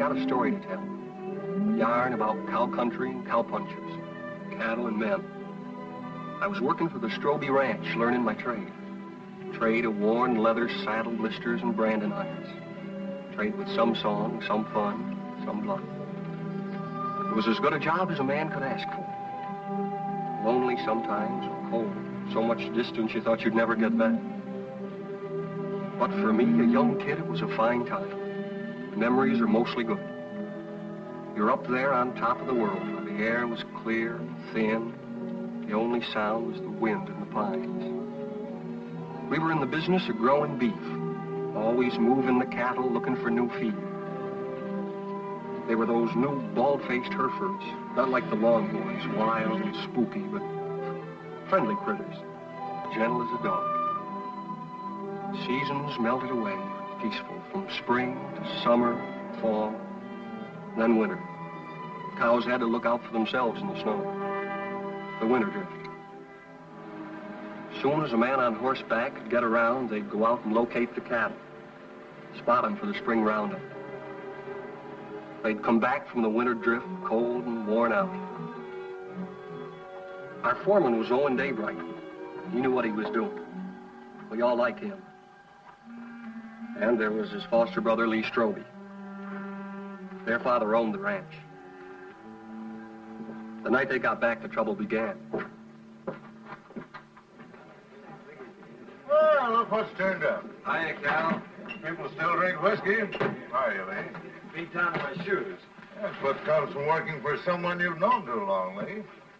got a story to tell. A yarn about cow country and cowpunchers, cattle and men. I was working for the Stroby Ranch, learning my trade. Trade of worn leather saddle blisters and branding irons. Trade with some song, some fun, some blood. It was as good a job as a man could ask for. Lonely sometimes, cold. So much distance you thought you'd never get back. But for me, a young kid, it was a fine time. The memories are mostly good. You're up there on top of the world where the air was clear and thin. The only sound was the wind in the pines. We were in the business of growing beef, always moving the cattle, looking for new feed. They were those new bald-faced Herefords, not like the Longhorns, wild and spooky, but friendly critters, gentle as a dog. Seasons melted away, peaceful, from spring to summer, fall, then winter. Cows had to look out for themselves in the snow. The winter drift. As soon as a man on horseback could get around, they'd go out and locate the cattle, spot them for the spring roundup. They'd come back from the winter drift, cold and worn out. Our foreman was Owen Daybright. He knew what he was doing. We all liked him. And there was his foster brother, Lee Stroby. Their father owned the ranch. The night they got back, the trouble began. Well, look what's turned up. Hiya, Cal. People still drink whiskey. Hiya, Lee. Beat down to my shoes. That's what comes from working for someone you've known too long, Lee.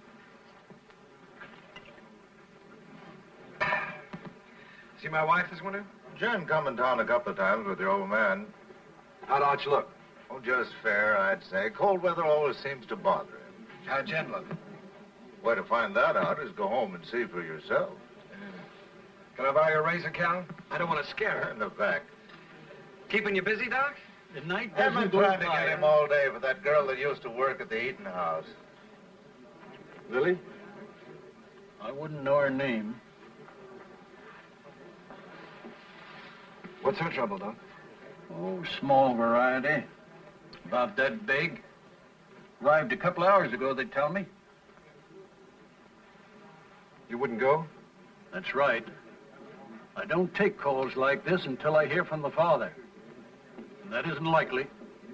See my wife this winter? Jen come in town a couple of times with your old man. How'd Arch look? Oh, just fair, I'd say. Cold weather always seems to bother him. How'd Jen look? Way to find that out is go home and see for yourself. Can I buy you a razor, Cal? I don't want to scare her. In the back. Keeping you busy, Doc? The night I've doesn't been go trying to by. get him all day for that girl that used to work at the eating house. Lily? I wouldn't know her name. What's her trouble, Doc? Oh, small variety. About that big. Arrived a couple hours ago, they tell me. You wouldn't go? That's right. I don't take calls like this until I hear from the father. And that isn't likely.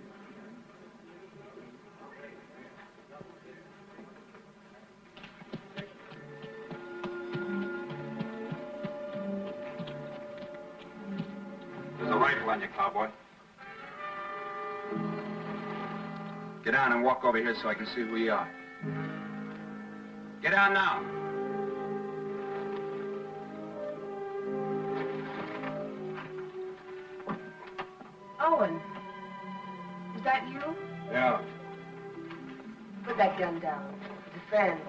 There's a rifle on you, cowboy. Get down and walk over here so I can see who you are. Get down now. Owen, is that you? Yeah. Put that gun down. Defend.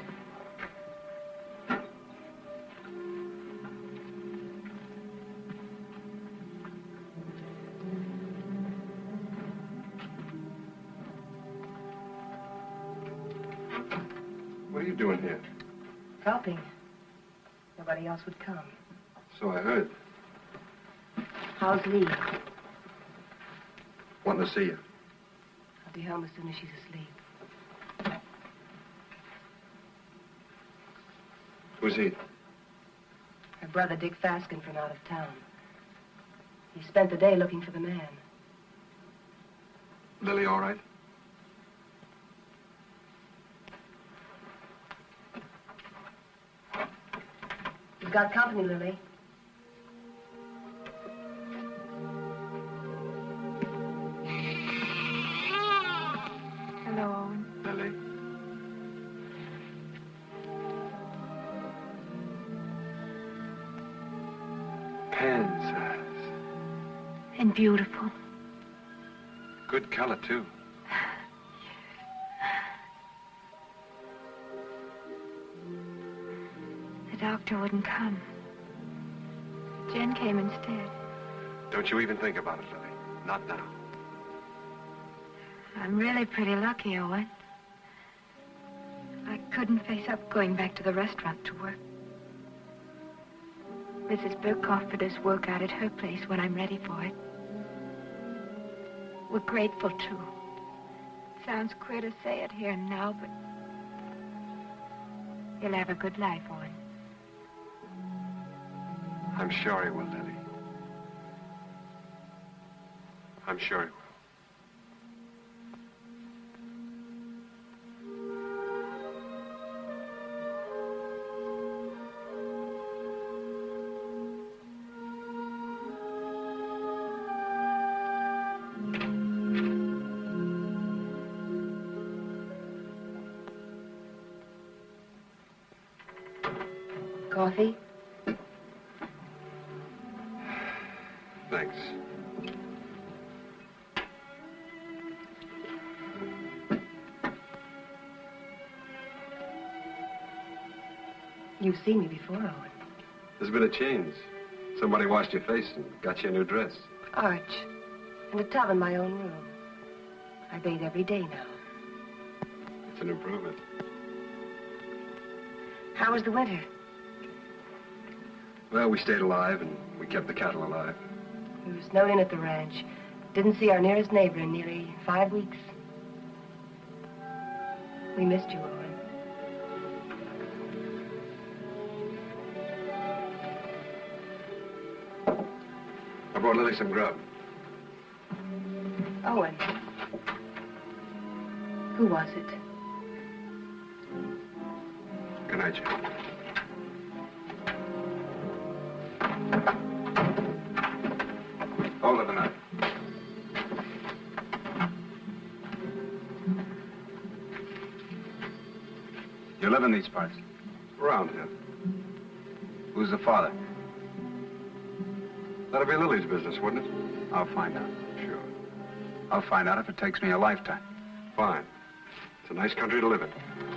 What are you doing here? Helping. Nobody else would come. So I heard. How's Lee? Wanting to see you. I'll be home as soon as she's asleep. Who's he? Her brother, Dick Faskin, from out of town. He spent the day looking for the man. Lily all right? You've got company, Lily. Hello, Owen. Lily? Kansas. And beautiful. Good color, too. The doctor wouldn't come. Jen came instead. Don't you even think about it, Lily. Not now. I'm really pretty lucky, Owen. I couldn't face up going back to the restaurant to work. Mrs. Burke offered us work out at her place when I'm ready for it. We're grateful, too. Sounds queer to say it here and now, but you'll have a good life, Owen. I'm sure he will, Lily. I'm sure he will. Coffee? Thanks. You've seen me before, Owen. There's been a change. Somebody washed your face and got you a new dress. Arch. And a tub in my own room. I bathe every day now. It's an improvement. How was the winter? Well, we stayed alive and we kept the cattle alive. We were snowed in at the ranch. Didn't see our nearest neighbor in nearly 5 weeks. We missed you, Owen. I brought Lily some grub. Owen. Who was it? Good night, Jane. Hold it a minute. You live in these parts? Around here. Who's the father? That'll be Lily's business, wouldn't it? I'll find out. Sure. I'll find out if it takes me a lifetime. Fine. It's a nice country to live in.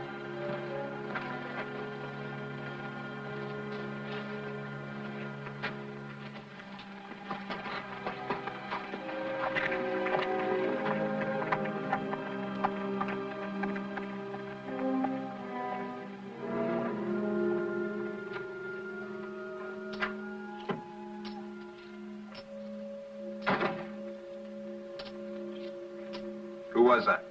Who was that?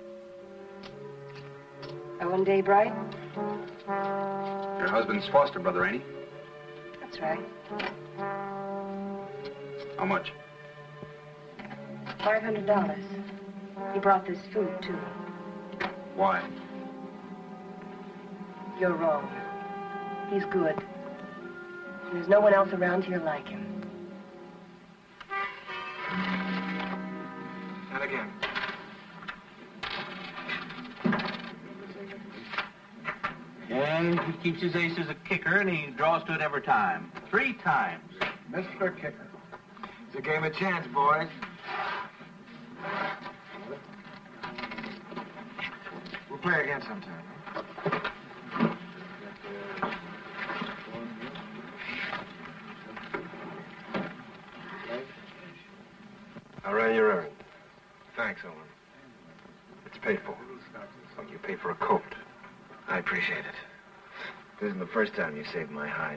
Owen Daybright? Your husband's foster brother, ain't he? That's right. How much? $500. He brought this food, too. Why? You're wrong. He's good. And there's no one else around here like him. And again. And he keeps his ace as a kicker, and he draws to it every time. 3 times. Mr. Kicker. It's a game of chance, boys. We'll play again sometime. Huh? I ran your errand. Thanks, Owen. It's paid for. Like you pay for a coat. I appreciate it. This isn't the first time you saved my hide.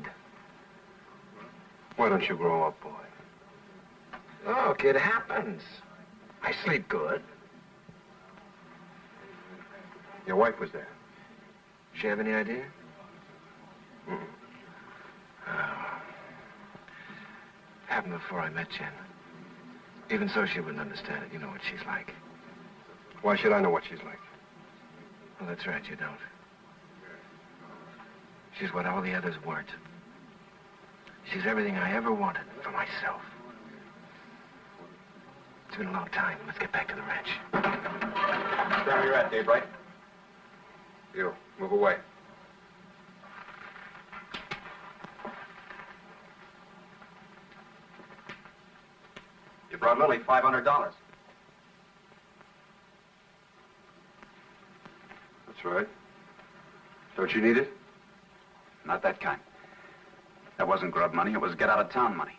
Why don't you grow up, boy? Look, it happens. I sleep good. Your wife was there. She have any idea? Mm-mm. Oh. Happened before I met Jen. Even so, she wouldn't understand it. You know what she's like. Why should I know what she's like? Well, that's right, you don't. She's what all the others weren't. She's everything I ever wanted for myself. It's been a long time. Let's get back to the ranch. Stand where you're at, Daybright. You, move away. You brought Lily $500. That's right. Don't you need it? Not that kind. That wasn't grub money. It was get-out-of-town money.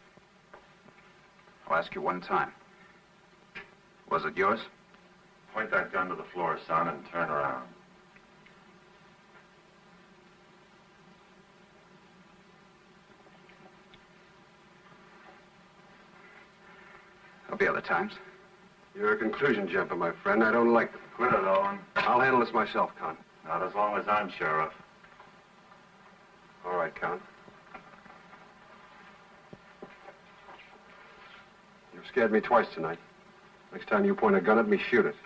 I'll ask you one time. Was it yours? Point that gun to the floor, son, and turn around. There'll be other times. You're a conclusion jumper, my friend. I don't like them. Quit it, Owen. I'll handle this myself, Con. Not as long as I'm sheriff. All right, Con. You've scared me twice tonight. Next time you point a gun at me, shoot it.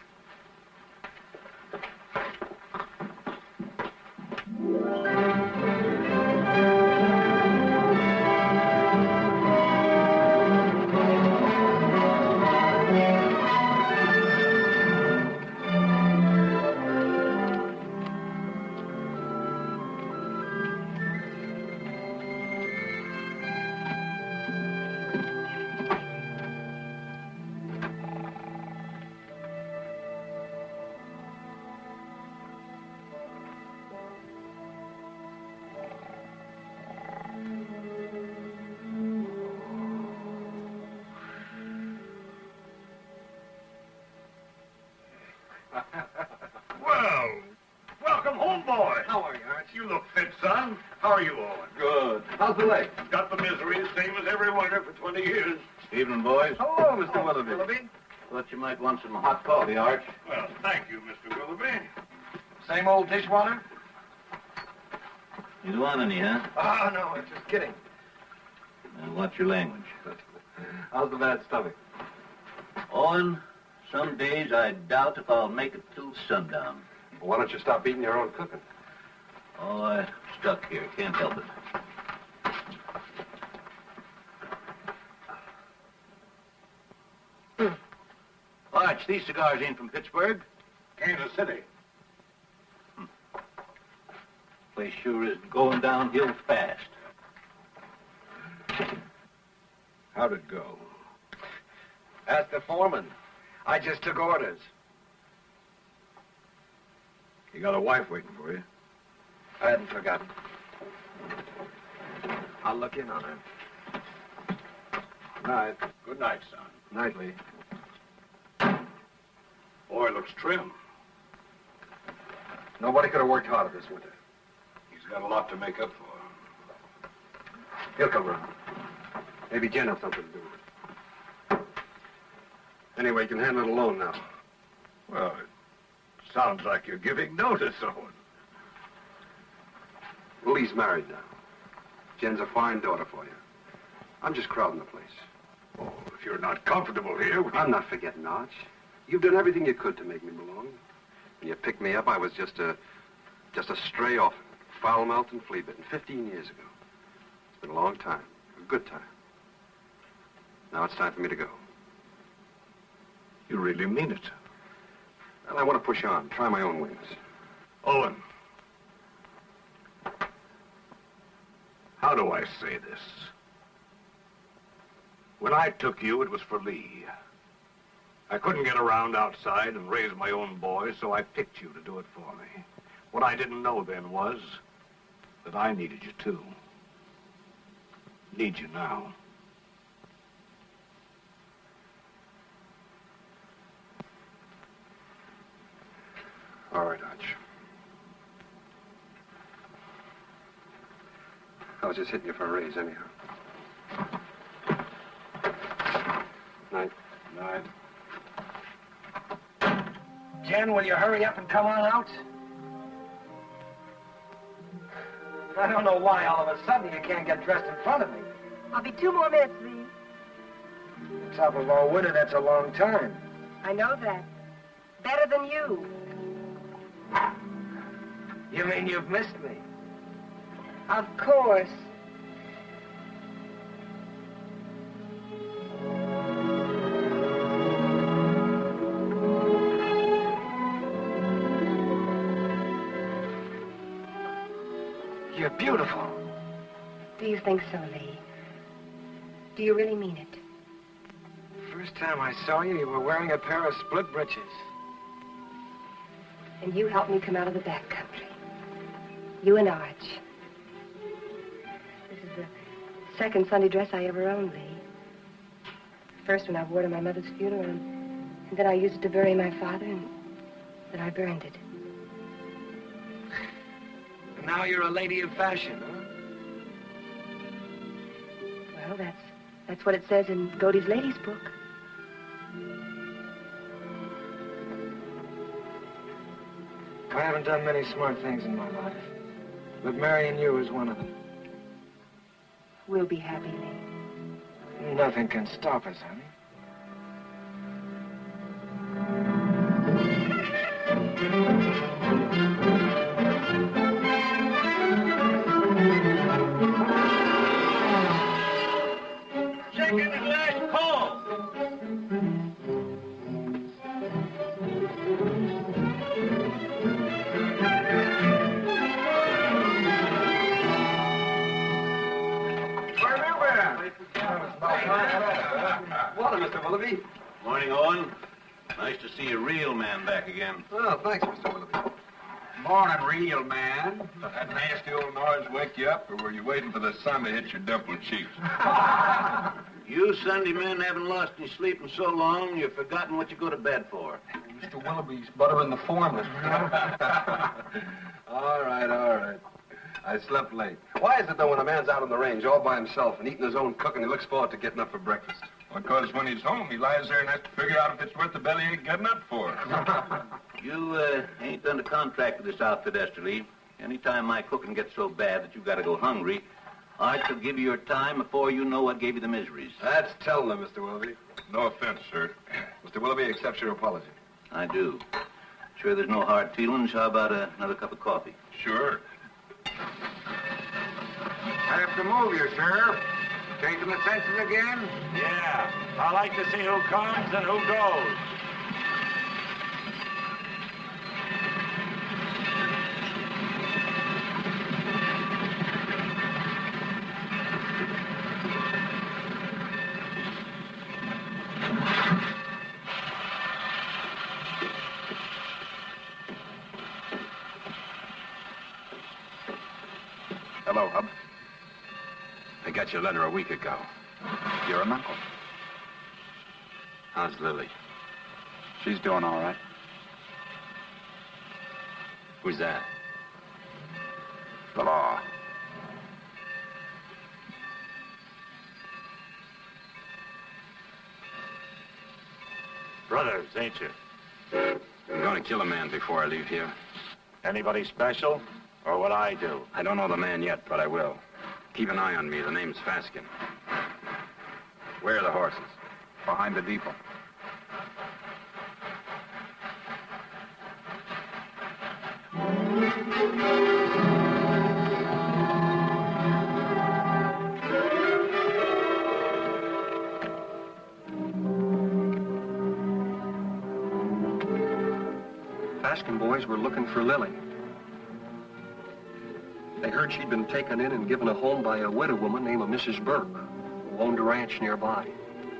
Well, welcome home, boy. How are you, Arch? You look fit, son. How are you, Owen? Good. How's the leg? Got the misery, same as every winter for 20 years. Evening, boys. Hello, Mr. Willoughby. Thought you might want some hot coffee, Arch. Well, thank you, Mr. Willoughby. Same old dishwater? You don't want any, huh? Oh, no, I'm just kidding. And watch your language. How's the bad stomach? Owen, some days I doubt if I'll make it till sundown. Well, why don't you stop eating your own cooking? Oh, I'm stuck here. Can't help it. Arch, these cigars ain't from Pittsburgh. Kansas City. Place sure is going downhill fast. How'd it go? Ask the foreman. I just took orders. You got a wife waiting for you. I hadn't forgotten. I'll look in on her. Night. Good night, son. Nightly. Boy looks trim. Nobody could have worked harder this winter. He's got a lot to make up for. He'll come around. Maybe Jen has something to do with it. Anyway, you can handle it alone now. Well, it sounds like you're giving notice, Owen. Lily's married now. Jen's a fine daughter for you. I'm just crowding the place. Oh, if you're not comfortable here, I'm not forgetting, Arch. You've done everything you could to make me belong. When you picked me up, I was just a stray orphan, foul-mouthed and flea-bitten, 15 years ago. It's been a long time, a good time. Now it's time for me to go. You really mean it. Well, I want to push on, try my own wings. Owen. How do I say this? When I took you, it was for Lee. I couldn't get around outside and raise my own boys, so I picked you to do it for me. What I didn't know then was that I needed you too. Need you now. All right, Arch. I was just hitting you for a raise, anyhow. Night. Night. Jen, will you hurry up and come on out? I don't know why all of a sudden you can't get dressed in front of me. I'll be 2 more minutes, Lee. On top of all winter, that's a long time. I know that. Better than you. You mean you've missed me? Of course. You're beautiful. Do you think so, Lee? Do you really mean it? First time I saw you, you were wearing a pair of split breeches. And you helped me come out of the back country. You and Arch. This is the second Sunday dress I ever owned, Lee. First when I wore to my mother's funeral, and then I used it to bury my father, and then I burned it. And now you're a lady of fashion, huh? Well, that's what it says in Godey's Ladies book. I haven't done many smart things in my life, but marrying you is one of them. We'll be happy, Lee. Nothing can stop us, honey. Second and last call. Water, Mr. Willoughby. Morning, Owen. Nice to see a real man back again. Oh, thanks, Mr. Willoughby. Morning, real man. Did that nasty old noise wake you up, or were you waiting for the sun to hit your dimple cheeks? You Sunday men haven't lost any sleep in so long, you've forgotten what you go to bed for. Mr. Willoughby's buttering the form, All right. I slept late. Why is it, though, when a man's out on the range all by himself and eating his own cooking, he looks forward to getting up for breakfast? Because when he's home, he lies there and has to figure out if it's worth the bellyache getting up for. You ain't done a contract with this outfit, Esther Lee. Anytime my cooking gets so bad that you've got to go hungry, I shall give you your time before you know what gave you the miseries. That's telling them, Mr. Willoughby. No offense, sir. Mr. Willoughby accepts your apology. I do. Sure there's no hard feelings. How about another cup of coffee? Sure. I have to move you, sir. Taking the census again? Yeah. I like to see who comes and who goes. Hello, Hub. I got your letter a week ago. You're an uncle. How's Lily? She's doing all right. Who's that? The law. Brothers, ain't you? I'm going to kill a man before I leave here. Anybody special? Or what I do? I don't know the man yet, but I will. Keep an eye on me. The name's Faskin. Where are the horses? Behind the depot. Faskin boys were looking for Lily. They heard she'd been taken in and given a home by a widow woman named Mrs. Burke, who owned a ranch nearby.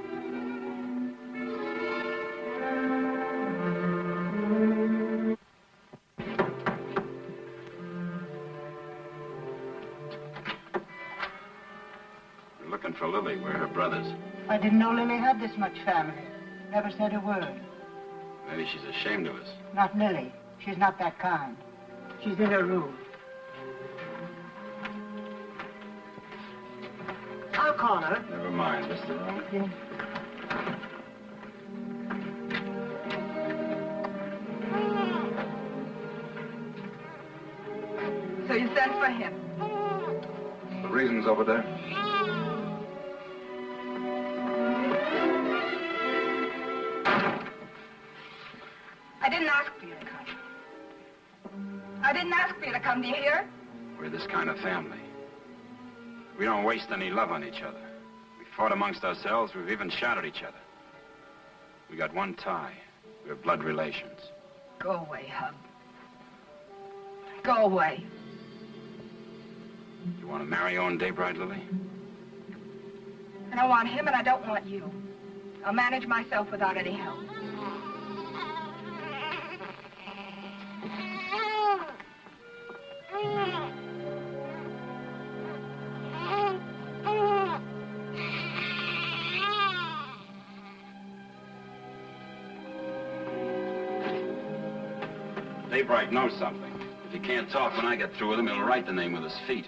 We're looking for Lily. Where are her brothers? I didn't know Lily had this much family. Never said a word. Maybe she's ashamed of us. Not Lily. She's not that kind. She's in her room. I'll call her. Never mind, Mr. Rowan. So you sent for him? The reason's over there. I didn't ask for you to come. I didn't ask for you to come. Do you hear? We're this kind of family. We don't waste any love on each other. We fought amongst ourselves. We've even shot at each other. We got one tie. We're blood relations. Go away, Hub. Go away. You want to marry Owen Daybright, Lily? I don't want him and I don't want you. I'll manage myself without any help. Daybright knows something. If he can't talk when I get through with him, he'll write the name with his feet.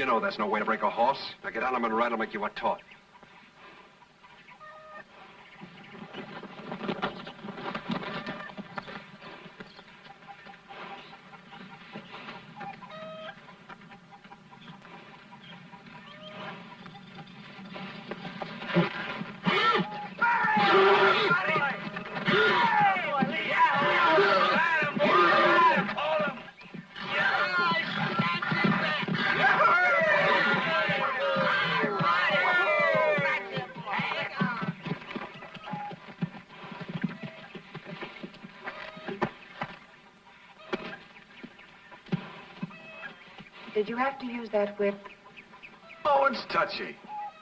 know that's no way to break a horse. Now get on him and ride. I'll make you a taut. Did you have to use that whip? Oh, it's touchy.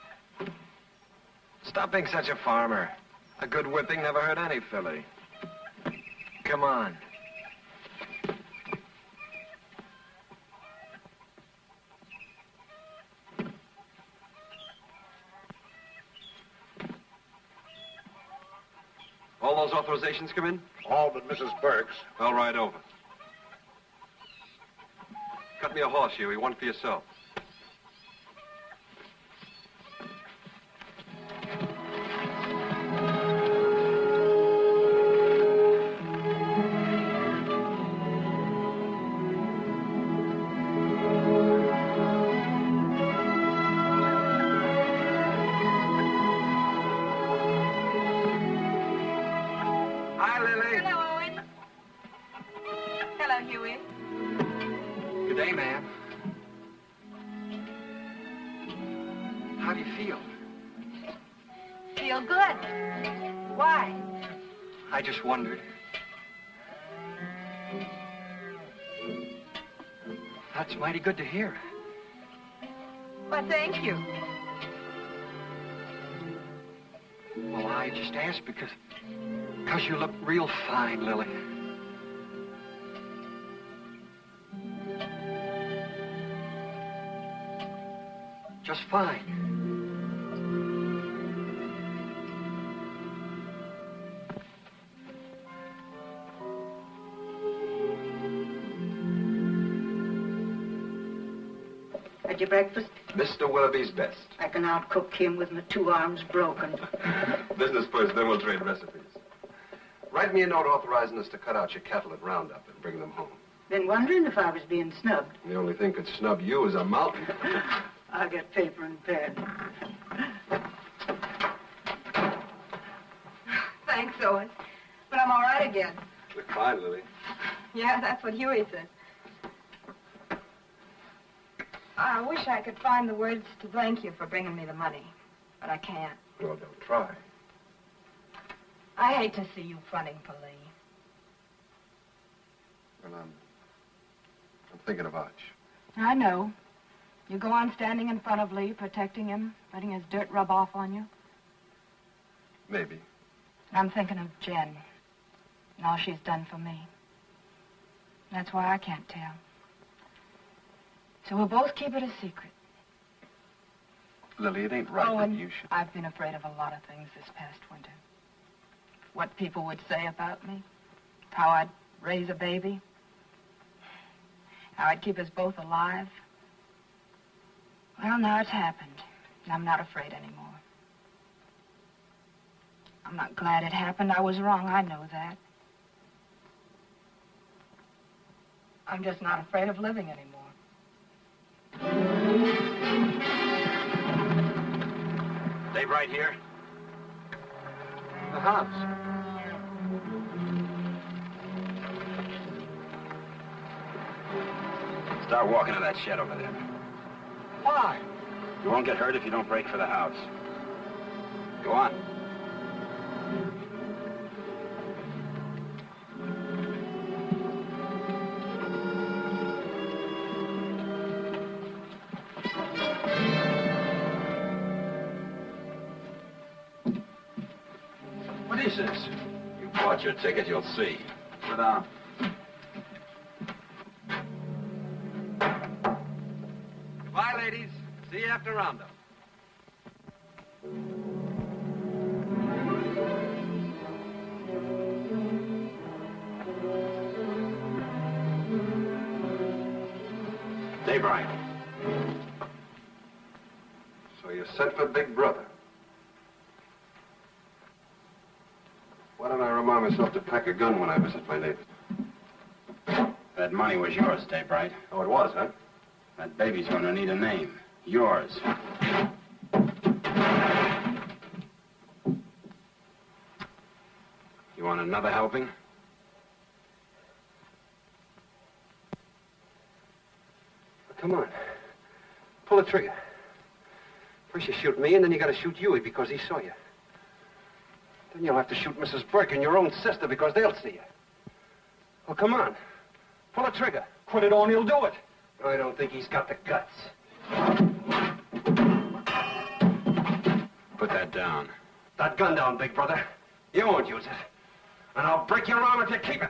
Stop being such a farmer. A good whipping never hurt any filly. Come on. All those authorizations come in? All but Mrs. Burke's. I'll ride over. Cut me a horse, Huey. One for yourself. Hi, Lily. Hello, Owen. Hello, Huey. Good day, ma'am. How do you feel? Feel good. Why? I just wondered. That's mighty good to hear. Well, thank you. Well, I just asked because you look real fine, Lily. Just fine. Had your breakfast? Mr. Willoughby's best. I can outcook him with my 2 arms broken. Business first, then we'll trade recipes. Write me a note authorizing us to cut out your cattle at Roundup and bring them home. Been wondering if I was being snubbed. The only thing could snub you is a mountain. I'll get paper and pen. Thanks, Owen. But I'm all right again. Look fine, Lily. Yeah, that's what Huey said. I wish I could find the words to thank you for bringing me the money, but I can't. Well, don't try. I hate to see you fronting for Lee. Well, I'm thinking about you. I know. You go on standing in front of Lee, protecting him, letting his dirt rub off on you. Maybe. I'm thinking of Jen and all she's done for me. That's why I can't tell. So we'll both keep it a secret. Lily, it ain't right Oh, that and you should... I've been afraid of a lot of things this past winter. What people would say about me. How I'd raise a baby. How I'd keep us both alive. Well, now it's happened, and I'm not afraid anymore. I'm not glad it happened. I was wrong. I know that. I'm just not afraid of living anymore. Dave right here? The house. Start walking to that shed over there. Why? You won't get hurt if you don't break for the house. Go on. What is this? You bought your ticket, you'll see. Sit down. Goodbye, ladies. See you after Roundup. Dave Ryan. sent for Big Brother. Why don't I remind myself to pack a gun when I visit my neighbors? That money was yours, Daybright. Oh, it was, huh? That baby's gonna need a name. Yours. You want another helping? Come on. Pull the trigger. First you shoot me, and then you gotta shoot Huey because he saw you. Then you'll have to shoot Mrs. Burke and your own sister because they'll see you. Well, come on. Pull the trigger. Put it on, he'll do it. I don't think he's got the guts. Put that down. That gun down, Big Brother. You won't use it. And I'll break your arm if you keep it.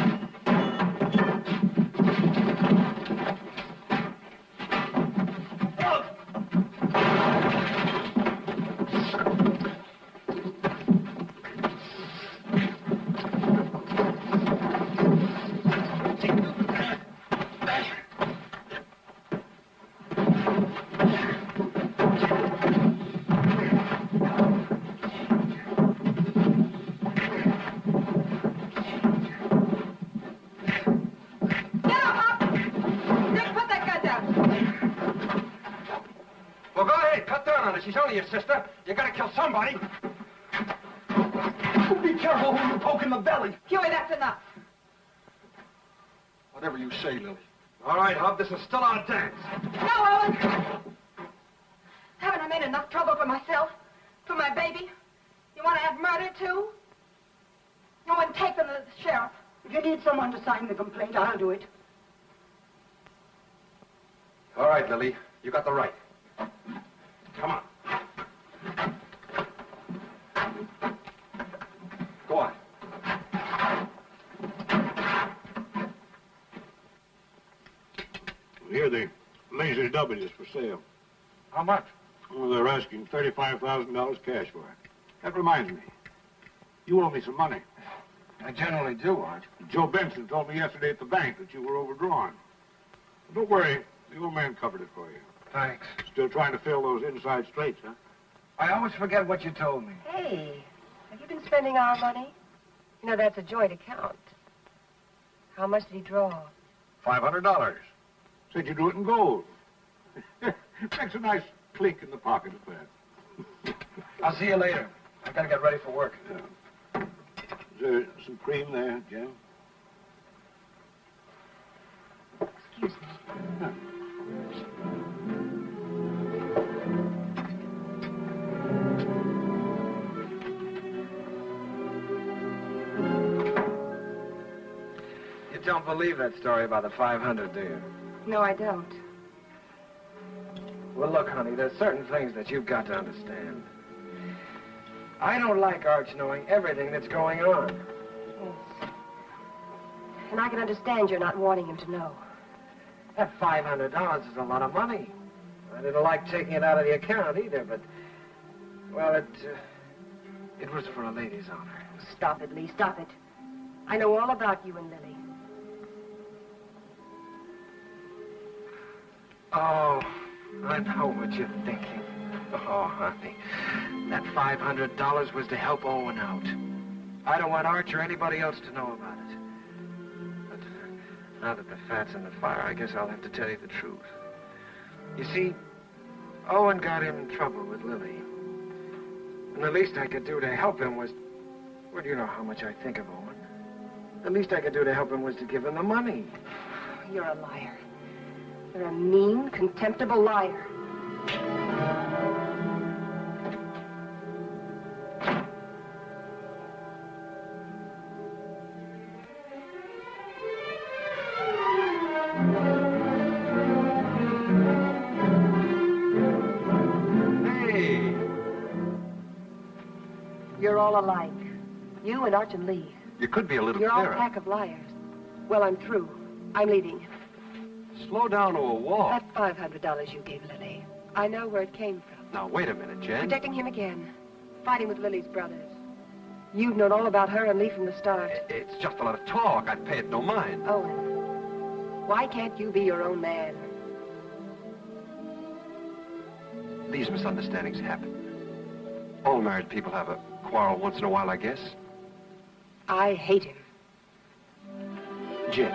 She's only your sister. You gotta kill somebody. Be careful when you poke in the belly. Huey, that's enough. Whatever you say, Lily. All right, Hub, this is still our dance. No, Owen. Haven't I made enough trouble for myself? For my baby? You want to have murder, too? No one take them to the sheriff. If you need someone to sign the complaint, I'll do it. All right, Lily. You got the right. Come on. Go on. Here, the Lazy W is for sale. How much? Well, they're asking $35,000 cash for it. That reminds me. You owe me some money. I generally do, Art. Joe Benson told me yesterday at the bank that you were overdrawn. Don't worry. The old man covered it for you. Thanks. Still trying to fill those inside straights, huh? I always forget what you told me. Hey, have you been spending our money? You know, that's a joint account. How much did he draw? $500. Said you do it in gold. Makes a nice clink in the pocket of that. I'll see you later. I gotta get ready for work. Yeah. Is there some cream there, Jim? Excuse me. Huh. You don't believe that story about the 500, do you? No, I don't. Well, look, honey, there's certain things that you've got to understand. I don't like Arch knowing everything that's going on. Yes. And I can understand you're not wanting him to know. That $500 is a lot of money. I didn't like taking it out of the account either, but, well, it was for a lady's honor. Stop it, Lee, stop it. I know all about you and Lily. Oh, I know what you're thinking. Oh, honey, that $500 was to help Owen out. I don't want Arch or anybody else to know about it. But now that the fat's in the fire, I guess I'll have to tell you the truth. You see, Owen got in trouble with Lily. And the least I could do to help him was... Well, you know how much I think of Owen. The least I could do to help him was to give him the money. You're a liar. You're a mean, contemptible liar. Hey! You're all alike. You and Arch and Lee. You could be a little You're all clearer. a pack of liars. Well, I'm through. I'm leaving. Slow down to a walk. That $500 you gave Lily, I know where it came from. Now, wait a minute, Jen. Protecting him again. Fighting with Lily's brothers. You've known all about her and Lee from the start. It's just a lot of talk. I'd pay it no mind. Owen, why can't you be your own man? These misunderstandings happen. All married people have a quarrel once in a while, I guess. I hate him. Jen.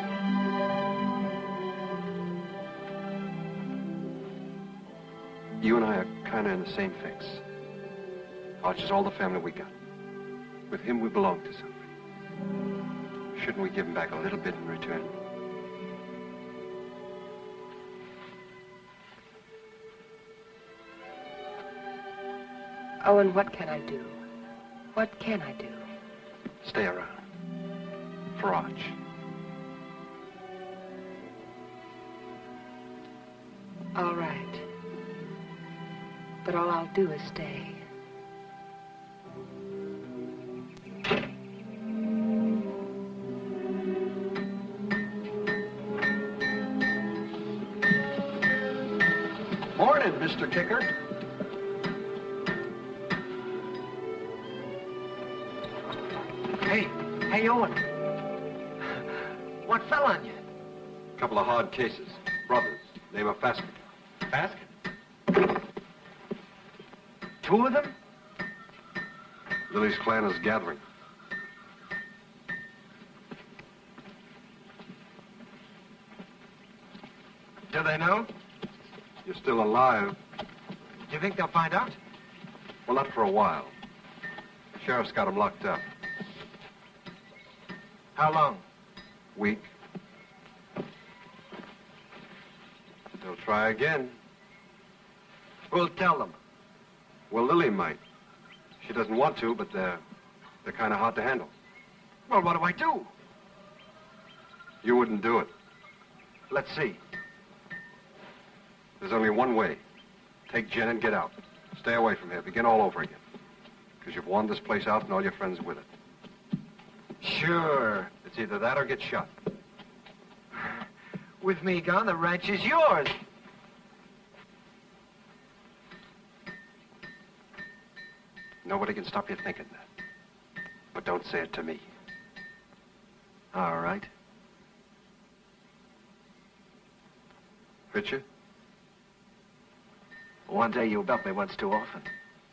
You and I are kind of in the same fix. Archer's all the family we got. With him, we belong to something. Shouldn't we give him back a little bit in return? Owen, what can I do? What can I do? Stay around. For Arch. All right. But all I'll do is stay. Morning, Mr. Kicker. Hey, Owen. What fell on you? A couple of hard cases. Brothers. Name of Fasken. Fasken? Two of them? Lily's clan is gathering. Do they know? You're still alive. Do you think they'll find out? Well, not for a while. The sheriff's got them locked up. How long? Week. They'll try again. Who'll tell them? Well, Lily might. She doesn't want to, but they're kind of hard to handle. Well, what do I do? You wouldn't do it. Let's see. There's only one way. Take Jen and get out. Stay away from here. Begin all over again. Because you've worn this place out and all your friends with it. Sure. It's either that or get shot. With me gone, the ranch is yours. Nobody can stop you thinking that. But don't say it to me. All right. Hurt you? One day you got me once too often.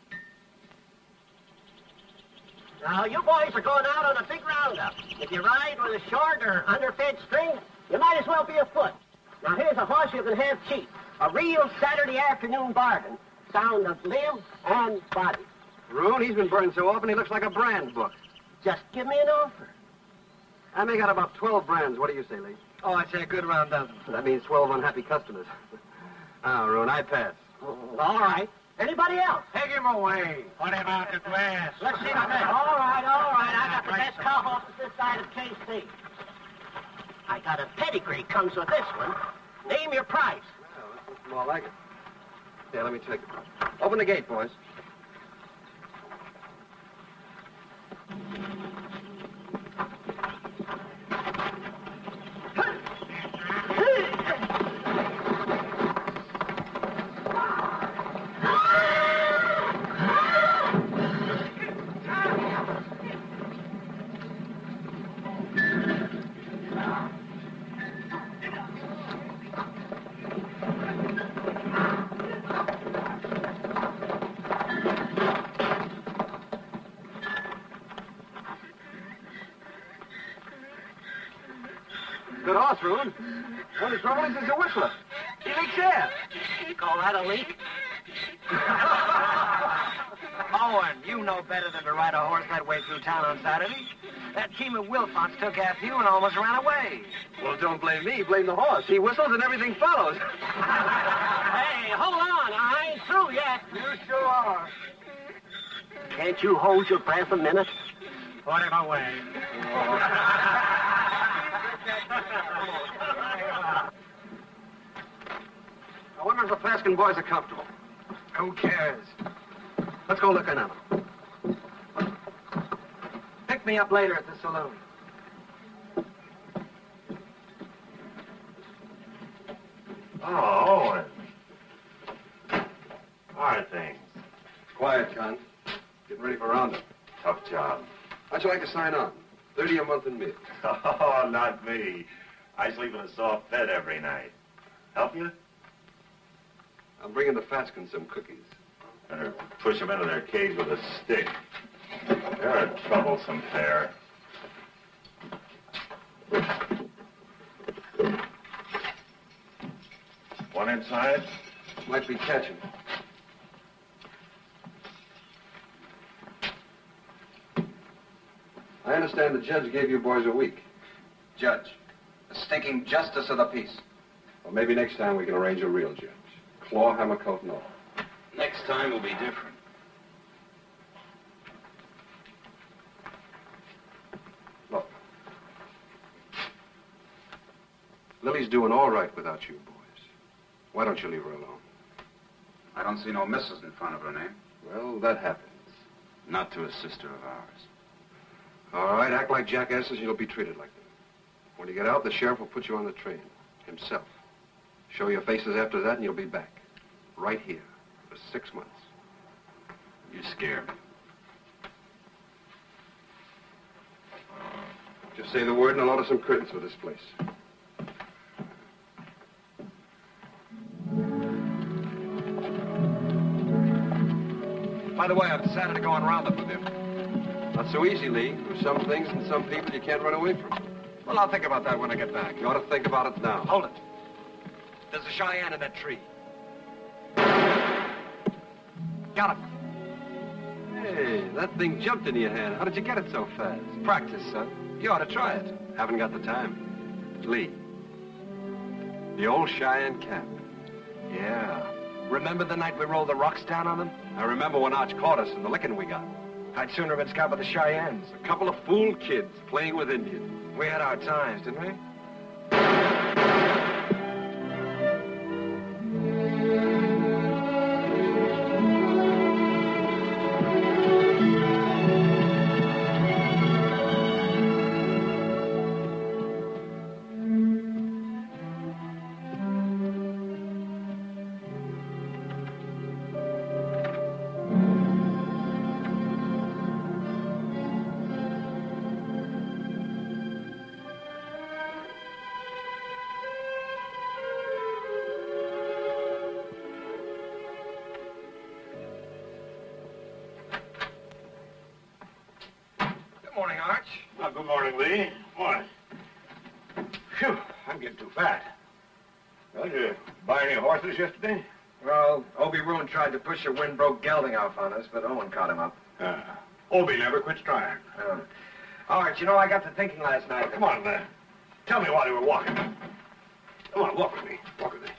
Now, you boys are going out on a big roundup. If you ride with a short or underfed string, you might as well be afoot. Now, here's a horse you can have cheap. A real Saturday afternoon bargain. Sound of limb and body. Rune, he's been burned so often he looks like a brand book. Just give me an offer. I may got about 12 brands. What do you say, Lee? Oh, I'd say a good round dozen. That means 12 unhappy customers. Rune, I pass. All right. Anybody else? Take him away. What about the glass? Let's see the best. All right. I got the best cowhorses this side of KC. I got a pedigree comes with this one. Name your price. Well, this looks more like it. Yeah, let me take it. Open the gate, boys. Good horse, Rune. Only trouble is he's a whistler. He leaks air. You call that a leak? Owen, you know better than to ride a horse that way through town on Saturday. That team of Wilfonts took after you and almost ran away. Well, don't blame me. Blame the horse. He whistles and everything follows. Hey, hold on. I ain't through yet. You sure are. Can't you hold your breath a minute? Put him away. I wonder if the Fasken boys are comfortable. Who cares? Let's go look in on them. Pick me up later at the saloon. Oh, Owen. How are things? Quiet, Con. Getting ready for roundup. Tough job. How'd you like to sign on? 30 a month in meals. Oh, not me. I sleep in a soft bed every night. Help you? I'm bringing the Fasken some cookies. Or push them into their cage with a stick. They're a troublesome pair. One inside? Might be catching. I understand the judge gave you boys a week. Judge, the stinking justice of the peace. Well, maybe next time we can arrange a real judge. Claw, hammer, coat, and all. Next time will be different. Look. Lily's doing all right without you boys. Why don't you leave her alone? I don't see no missus in front of her name. Well, that happens. Not to a sister of ours. All right, act like jackasses and you'll be treated like them. When you get out, the sheriff will put you on the train. Himself. Show your faces after that and you'll be back. Right here. For 6 months. You scare me. Just say the word and I'll order some curtains for this place. By the way, I've decided to go on roundup with him. Not so easy, Lee. There's some things and some people you can't run away from. Well, I'll think about that when I get back. You ought to think about it now. Hold it. There's a Cheyenne in that tree. Got him. Hey, that thing jumped into your hand. How did you get it so fast? Practice, son. You ought to try it. Haven't got the time. Lee. The old Cheyenne cap. Yeah. Remember the night we rolled the rocks down on them? I remember when Arch caught us and the licking we got. I'd sooner have been scalped by the Cheyennes. A couple of fool kids playing with Indians. We had our times, didn't we? Morning, Arch. Well, good morning, Lee. Morning. Phew, I'm getting too fat. Well, did you buy any horses yesterday? Well, Obie Roon tried to push a wind-broke gelding off on us, but Owen caught him up. Obie never quits trying. Arch, you know, I got to thinking last night. Come on, man. Tell me while you were walking. Come on, walk with me. Walk with me.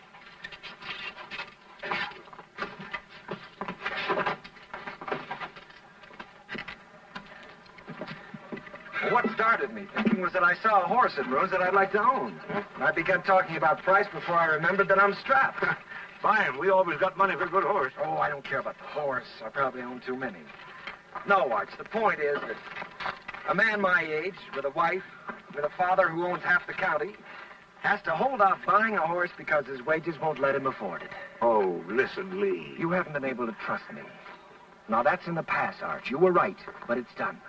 What started me thinking was that I saw a horse at Roon's that I'd like to own. And I began talking about price before I remembered that I'm strapped. Fine. We always got money for a good horse. Oh, I don't care about the horse. I probably own too many. No, Arch, the point is that a man my age, with a wife, with a father who owns half the county, has to hold off buying a horse because his wages won't let him afford it. Oh, listen, Lee. You haven't been able to trust me. Now, that's in the past, Arch. You were right, but it's done.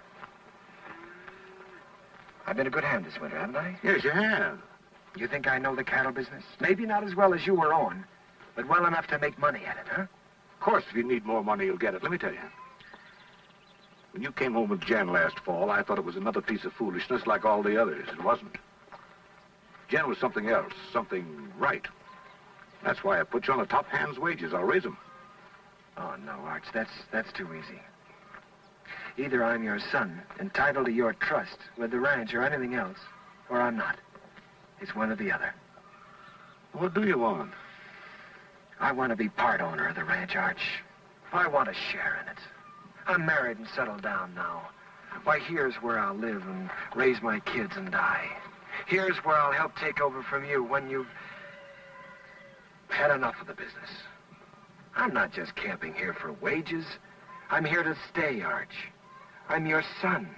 I've been a good hand this winter, haven't I? Yes, you have. You think I know the cattle business? Maybe not as well as you or Owen, but well enough to make money at it, huh? Of course, if you need more money, you'll get it. Let me tell you. When you came home with Jen last fall, I thought it was another piece of foolishness like all the others. It wasn't. Jen was something else, something right. That's why I put you on a top hand's wages. I'll raise them. Oh, no, Arch, that's too easy. Either I'm your son, entitled to your trust with the ranch or anything else, or I'm not. It's one or the other. What do you want? I want to be part owner of the ranch, Arch. I want a share in it. I'm married and settled down now. Why, here's where I'll live and raise my kids and die. Here's where I'll help take over from you when you've had enough of the business. I'm not just camping here for wages. I'm here to stay, Arch. I'm your son.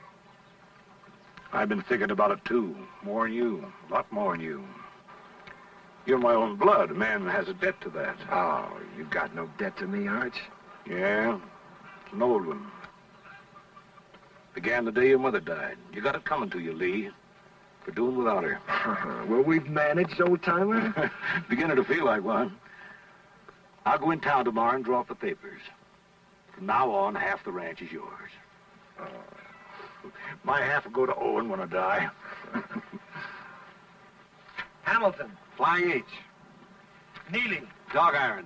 I've been thinking about it, too. More than you. A lot more than you. You're my own blood. A man has a debt to that. Oh, you got no debt to me, Arch. Yeah, it's an old one. Began the day your mother died. You got it coming to you, Lee. For doing without her. Well, we've managed, old-timer. Beginning to feel like one. I'll go in town tomorrow and draw up the papers. From now on, half the ranch is yours. My half will go to Owen when I die. Hamilton. Flying H. Neely. Dog Iron.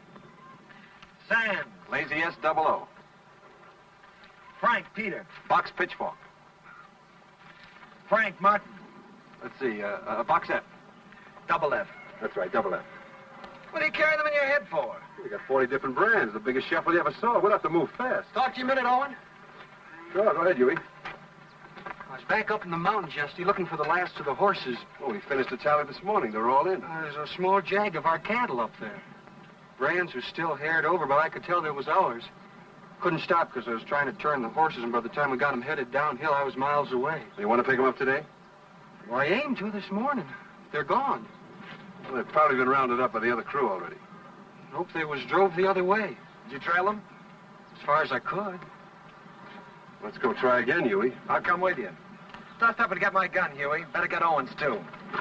Sam. Lazy S-00. Frank Peter. Box Pitchfork. Frank Martin. Let's see, Box F. Double F. That's right, double F. What do you carry them in your head for? We got 40 different brands. The biggest shuffle you ever saw. We'll have to move fast. Talk to you a minute, Owen. Sure, go ahead, Huey. I was back up in the mountains yesterday looking for the last of the horses. Oh, we finished the tally this morning. They're all in. There's a small jag of our cattle up there. Brands are still haired over, but I could tell that was ours. Couldn't stop because I was trying to turn the horses, and by the time we got them headed downhill, I was miles away. So you want to pick them up today? Well, I aimed to this morning. They're gone. Well, they've probably been rounded up by the other crew already. Nope, they was drove the other way. Did you trail them? As far as I could. Let's go try again, Huey. I'll come with you. Stop up and get my gun, Huey. Better get Owen's, too.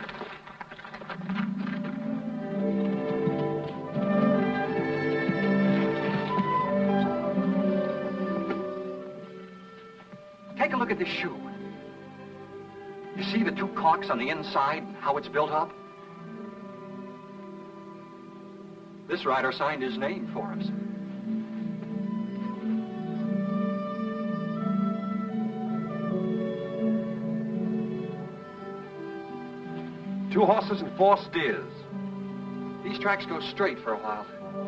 Take a look at this shoe. You see the two caulks on the inside and how it's built up? This rider signed his name for us. Two horses and 4 steers. These tracks go straight for a while.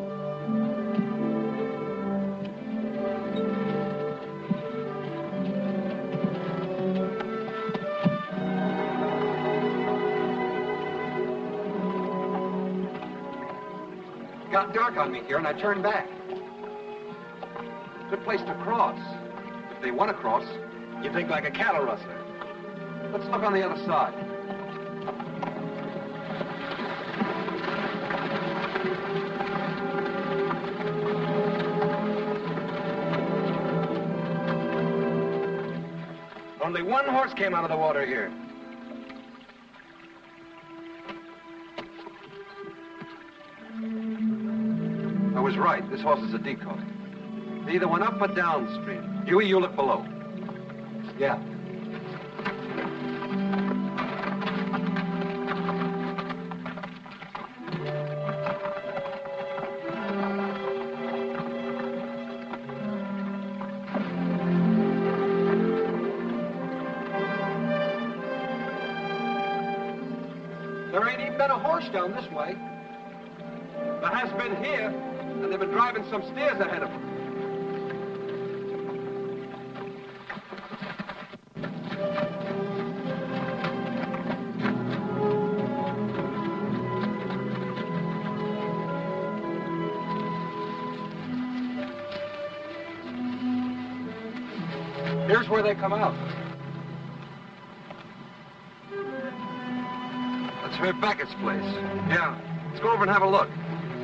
Got dark on me here, and I turned back. Good place to cross. If they want to cross, you think like a cattle rustler. Let's look on the other side. Only one horse came out of the water here. I was right. This horse is a decoy. They either went up or downstream. Huey, you look below. Yeah. There ain't even been a horse down this way. There has been here, and they've been driving some steers ahead of them. Here's where they come out. That's Herb Beckett's place. Yeah. Let's go over and have a look.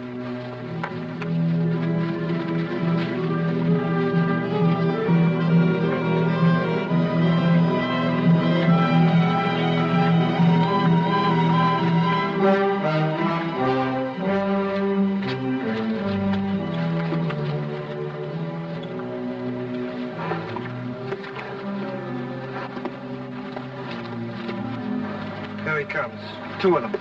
Here he comes. 2 of them.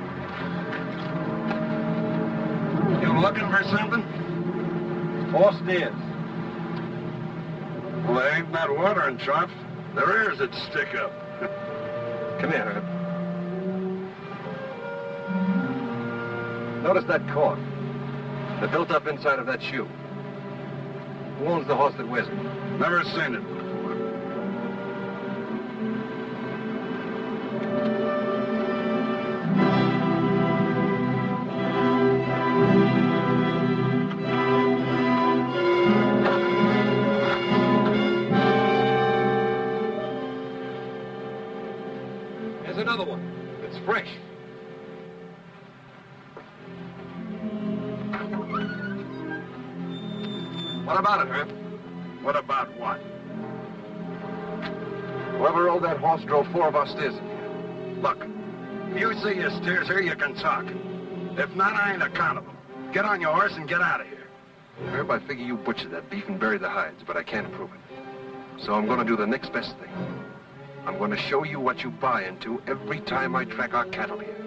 You looking for something? 4 steers. Well, there ain't that water in troughs. Their ears would stick up. Come here, Herb. Notice that cork. They're built up inside of that shoe. Who owns the horse that wears it? Never seen it before. Here's another one. It's fresh. What about it, Herb? What about what? Whoever rode that horse drove 4 of our steers in here. Look, if you see your steers here, you can talk. If not, I ain't accountable. Get on your horse and get out of here. Herb, I figure you butchered that beef and buried the hides, but I can't prove it. So I'm going to do the next best thing. I'm going to show you what you buy into every time I track our cattle here.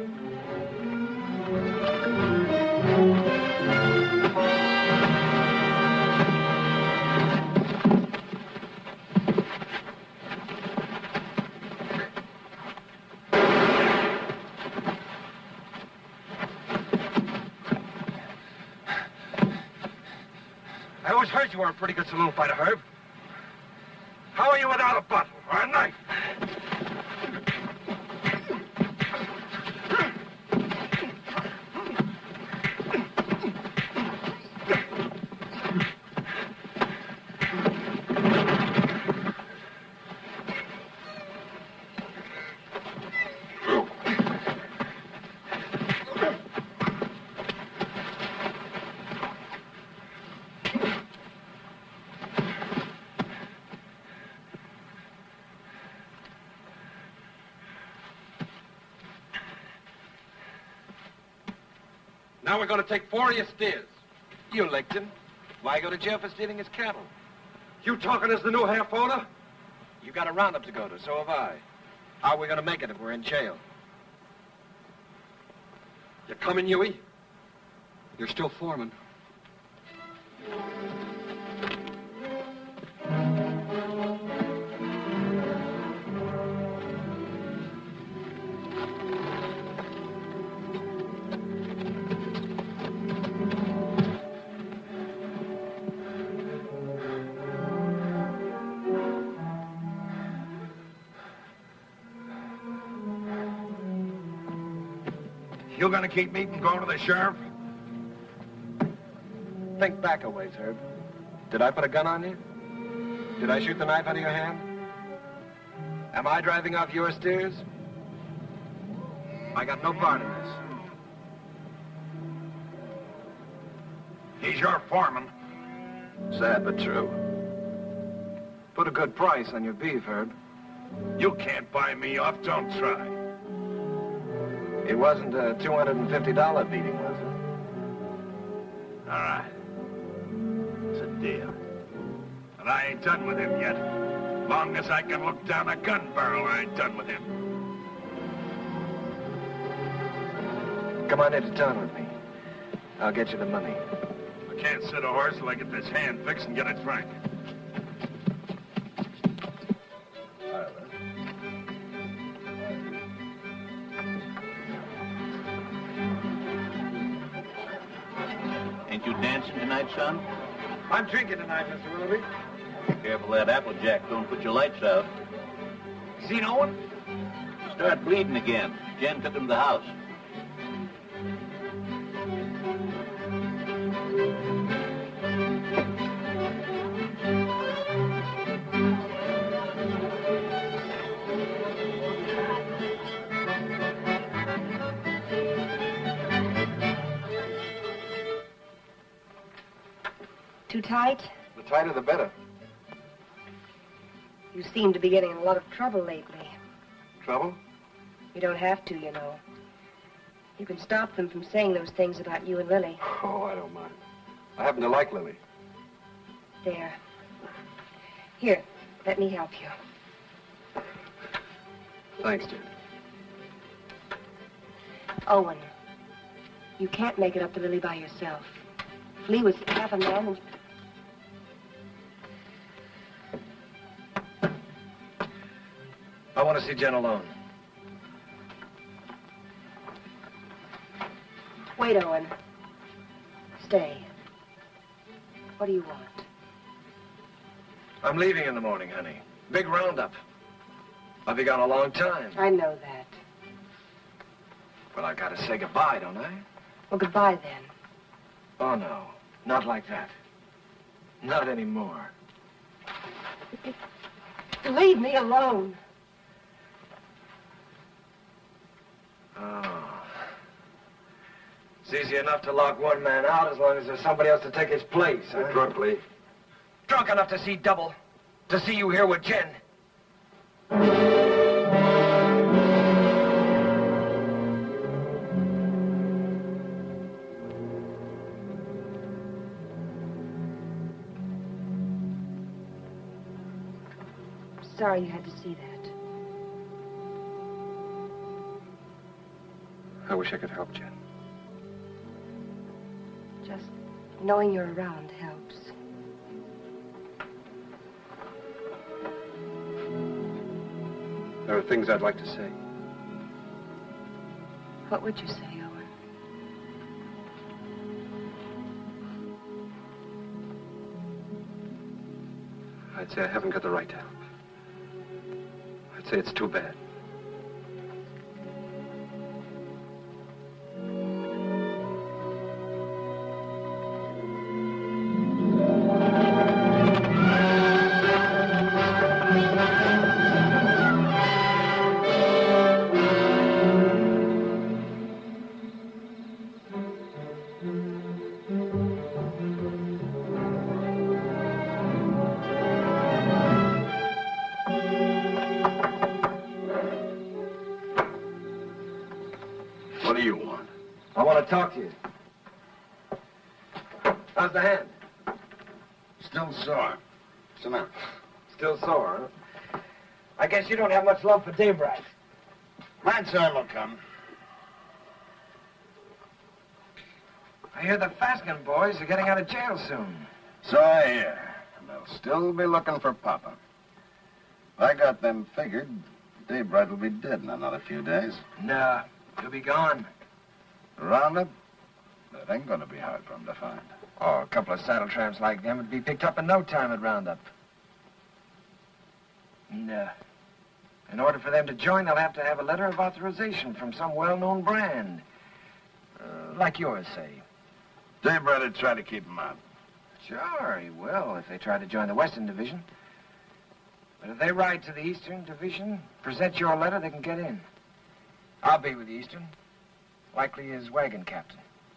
I always heard you were a pretty good saloon fighter, Herb. How are you without a bottle or a knife? Now we're going to take 4 of your steers. You licked him. Why go to jail for stealing his cattle? You talking as the new half owner? You got a roundup to go to, so have I. How are we going to make it if we're in jail? You coming, Huey? You're still foreman. You gonna keep me from going to the sheriff? Think back a ways, Herb. Did I put a gun on you? Did I shoot the knife out of your hand? Am I driving off your steers? I got no part in this. He's your foreman. Sad but true. Put a good price on your beef, Herb. You can't buy me off, don't try. It wasn't a $250 beating, was it? All right. It's a deal. And I ain't done with him yet. Long as I can look down a gun barrel, I ain't done with him. Come on into town with me. I'll get you the money. I can't sit a horse till I get this hand fixed and get it frank. Ain't you dancing tonight, son? I'm drinking tonight, Mr. Willoughby. Careful that Applejack don't put your lights out. See no one? Start bleeding again. Jen took him to the house. Too tight? The tighter, the better. You seem to be getting in a lot of trouble lately. Trouble? You don't have to, you know. You can stop them from saying those things about you and Lily. Oh, I don't mind. I happen to like Lily. There. Here, let me help you. Thanks, Jen. Owen, you can't make it up to Lily by yourself. Flea was half a man and... I want to see Jen alone. Wait, Owen. Stay. What do you want? I'm leaving in the morning, honey. Big roundup. I'll be gone a long time. I know that. Well, I gotta say goodbye, don't I? Well, goodbye then. Oh, no. Not like that. Not anymore. Leave me alone. Oh. It's easy enough to lock one man out as long as there's somebody else to take his place, huh? You're drunk, Lee. Drunk enough to see double. To see you here with Jen. sorry you had to see that. I wish I could help, Jen. Just knowing you're around helps. There are things I'd like to say. What would you say, Owen? I'd say I haven't got the right to help. I'd say it's too bad. What do you want? I want to talk to you. How's the hand? Still sore. Sit down. Still sore, huh? I guess you don't have much love for Daybright. My time will come. I hear the Faskin boys are getting out of jail soon. So I hear. And they'll still be looking for Papa. If I got them figured, Daybright will be dead in another few days. Nah, he'll be gone. Roundup? That ain't gonna be hard for him to find. Oh, a couple of saddle tramps like them would be picked up in no time at Roundup. And, in order for them to join, they'll have to have a letter of authorization from some well-known brand. Like yours, say. Daybright would try to keep him out. Sure, he will, if they try to join the Western Division. But if they ride to the Eastern Division, present your letter, they can get in. I'll be with the Eastern. Likely as wagon captain.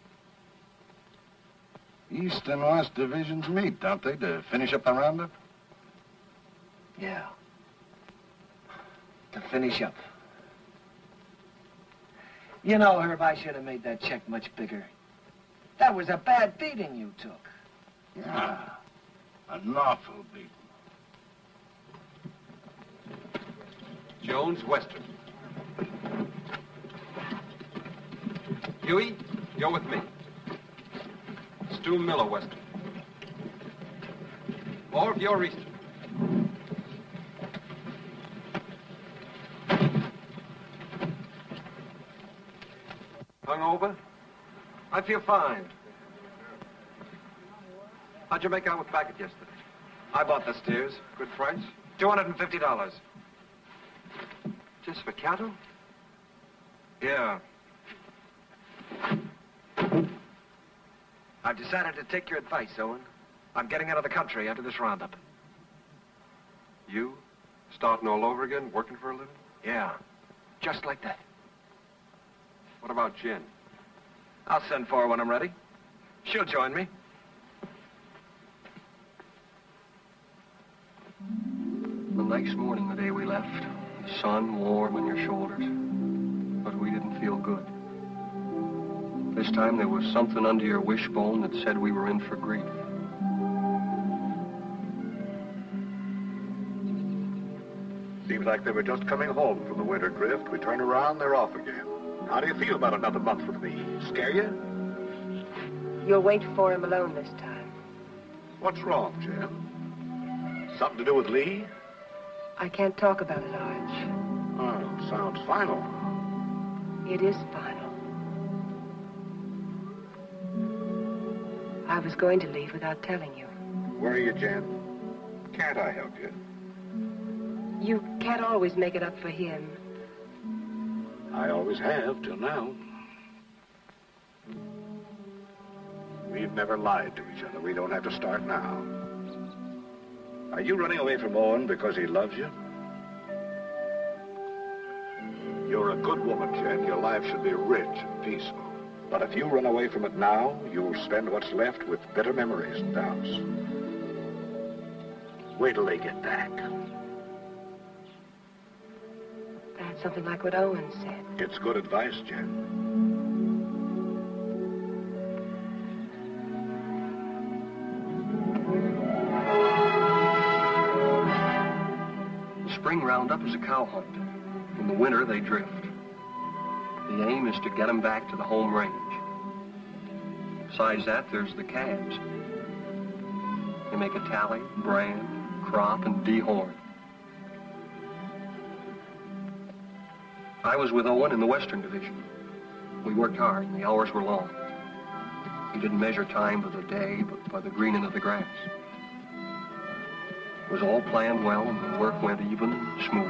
East and West divisions meet, don't they, to finish up the roundup? Yeah. To finish up. You know, Herb, I should have made that check much bigger. That was a bad beating you took. Yeah. An awful beating. Jones, Western. Huey, you're with me. Stu Miller, Western. Or you're Eastern. Hungover? I feel fine. How'd you make out with Backett yesterday? I bought the steers. Good price? $250. Just for cattle? Yeah. I've decided to take your advice, Owen. I'm getting out of the country after this roundup. You? Starting all over again, working for a living? Yeah. Just like that. What about Jen? I'll send for her when I'm ready. She'll join me. The nice morning the day we left. The sun warm on your shoulders. But we didn't feel good. This time there was something under your wishbone that said we were in for grief. Seems like they were just coming home from the winter drift. We turn around, they're off again. How do you feel about another month with me? Scare you? You'll wait for him alone this time. What's wrong, Jen? Something to do with Lee? I can't talk about it, Arch. Oh, sounds final. It is final. I was going to leave without telling you. Where are you, Jen? Can't I help you? You can't always make it up for him. I always have, till now. We've never lied to each other. We don't have to start now. Are you running away from Owen because he loves you? You're a good woman, Jen. Your life should be rich and peaceful. But if you run away from it now, you'll spend what's left with bitter memories and doubts. Wait till they get back. That's something like what Owen said. It's good advice, Jen. roundup is a cow hunt. In the winter, they drift. The aim is to get them back to the home range. Besides that, there's the calves. They make a tally, brand, crop, and dehorn. I was with Owen in the Western Division. We worked hard, and the hours were long. We didn't measure time by the day, but by the greening of the grass. It was all planned well, and the work went even and smooth.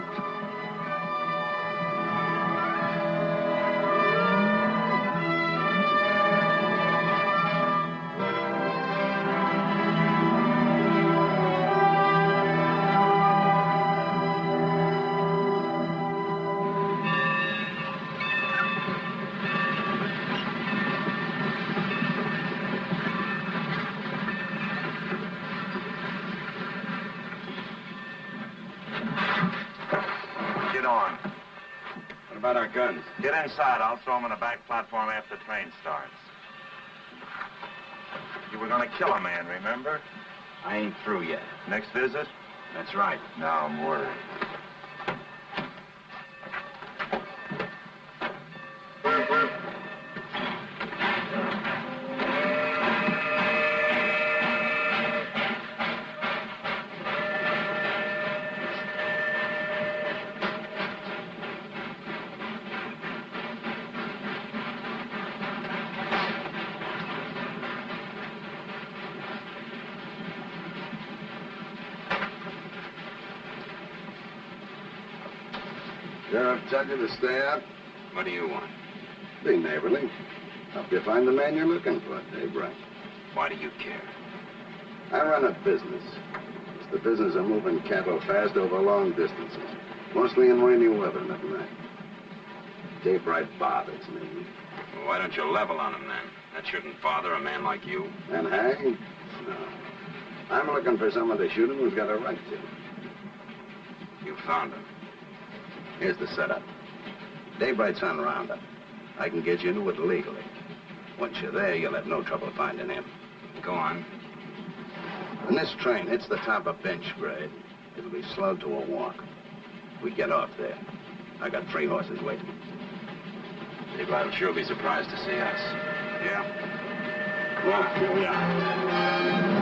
Get inside. I'll throw them on the back platform after the train starts. You were going to kill a man, remember? I ain't through yet. Next visit? That's right. Now I'm worried. Sheriff tell you to stay out? What do you want? Be neighborly. Help you find the man you're looking for, Dave Wright. Why do you care? I run a business. It's the business of moving cattle fast over long distances. Mostly in rainy weather and at night. Dave Wright bothers me. Well, why don't you level on him, then? That shouldn't bother a man like you. And hang? No. I'm looking for someone to shoot him who's got a right to. You found him. Here's the setup. Dave Wright's on Roundup. I can get you into it legally. Once you're there, you'll have no trouble finding him. Go on. When this train hits the top of bench grade, it'll be slowed to a walk. We get off there. I got 3 horses waiting. Dave Wright will sure be surprised to see us. Yeah? Well, Yeah.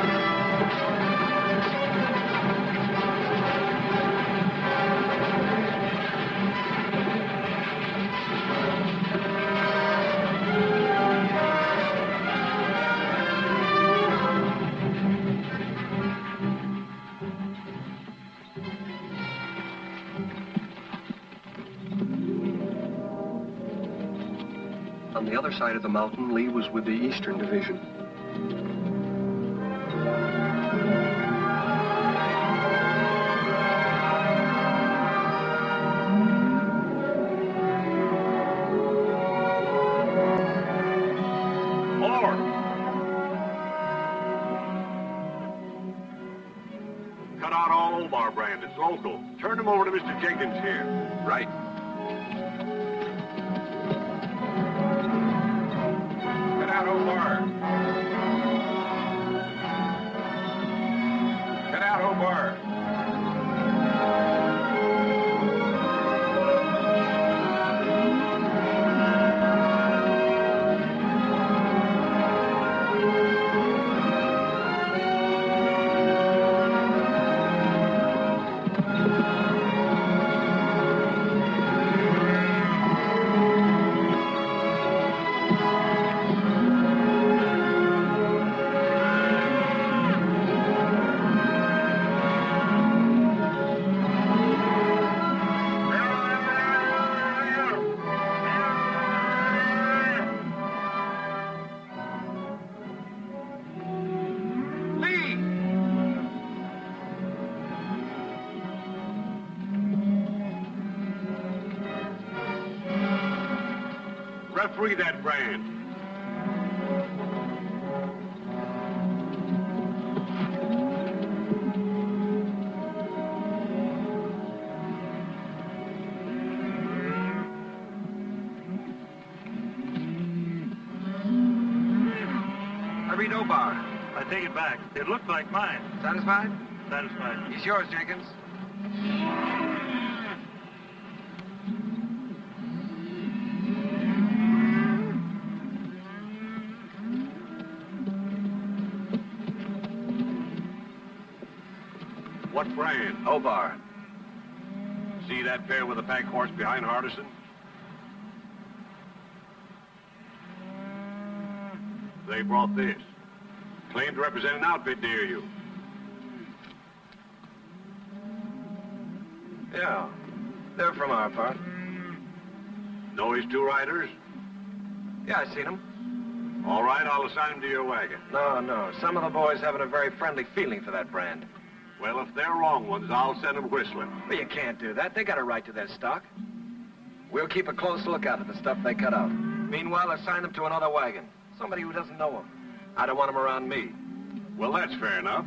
On the other side of the mountain, Lee was with the Eastern Division. More! Cut out all Omar brand. It's local. Turn them over to Mr. Jenkins here. Right. Omar. Get out, Omar. Referee that brand. I read Omar. I take it back. It looked like mine. Satisfied? Satisfied. He's yours, Jenkins. What brand? Obar. See that pair with the pack horse behind Hardison? They brought this. Claimed to represent an outfit near you. Yeah, they're from our part. Know his two riders? Yeah, I seen them. All right, I'll assign them to your wagon. No. Some of the boys haven't a very friendly feeling for that brand. Well, if they're wrong ones, I'll send them whistling. Well, you can't do that. They got a right to their stock. We'll keep a close lookout at the stuff they cut out. Meanwhile, assign them to another wagon. Somebody who doesn't know them. I don't want them around me. Well, that's fair enough.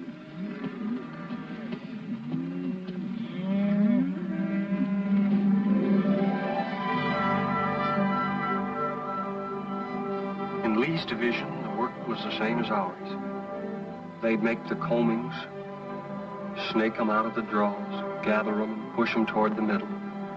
In Lee's division, the work was the same as ours. They'd make the combings, snake them out of the draws, gather them, and push them toward the middle.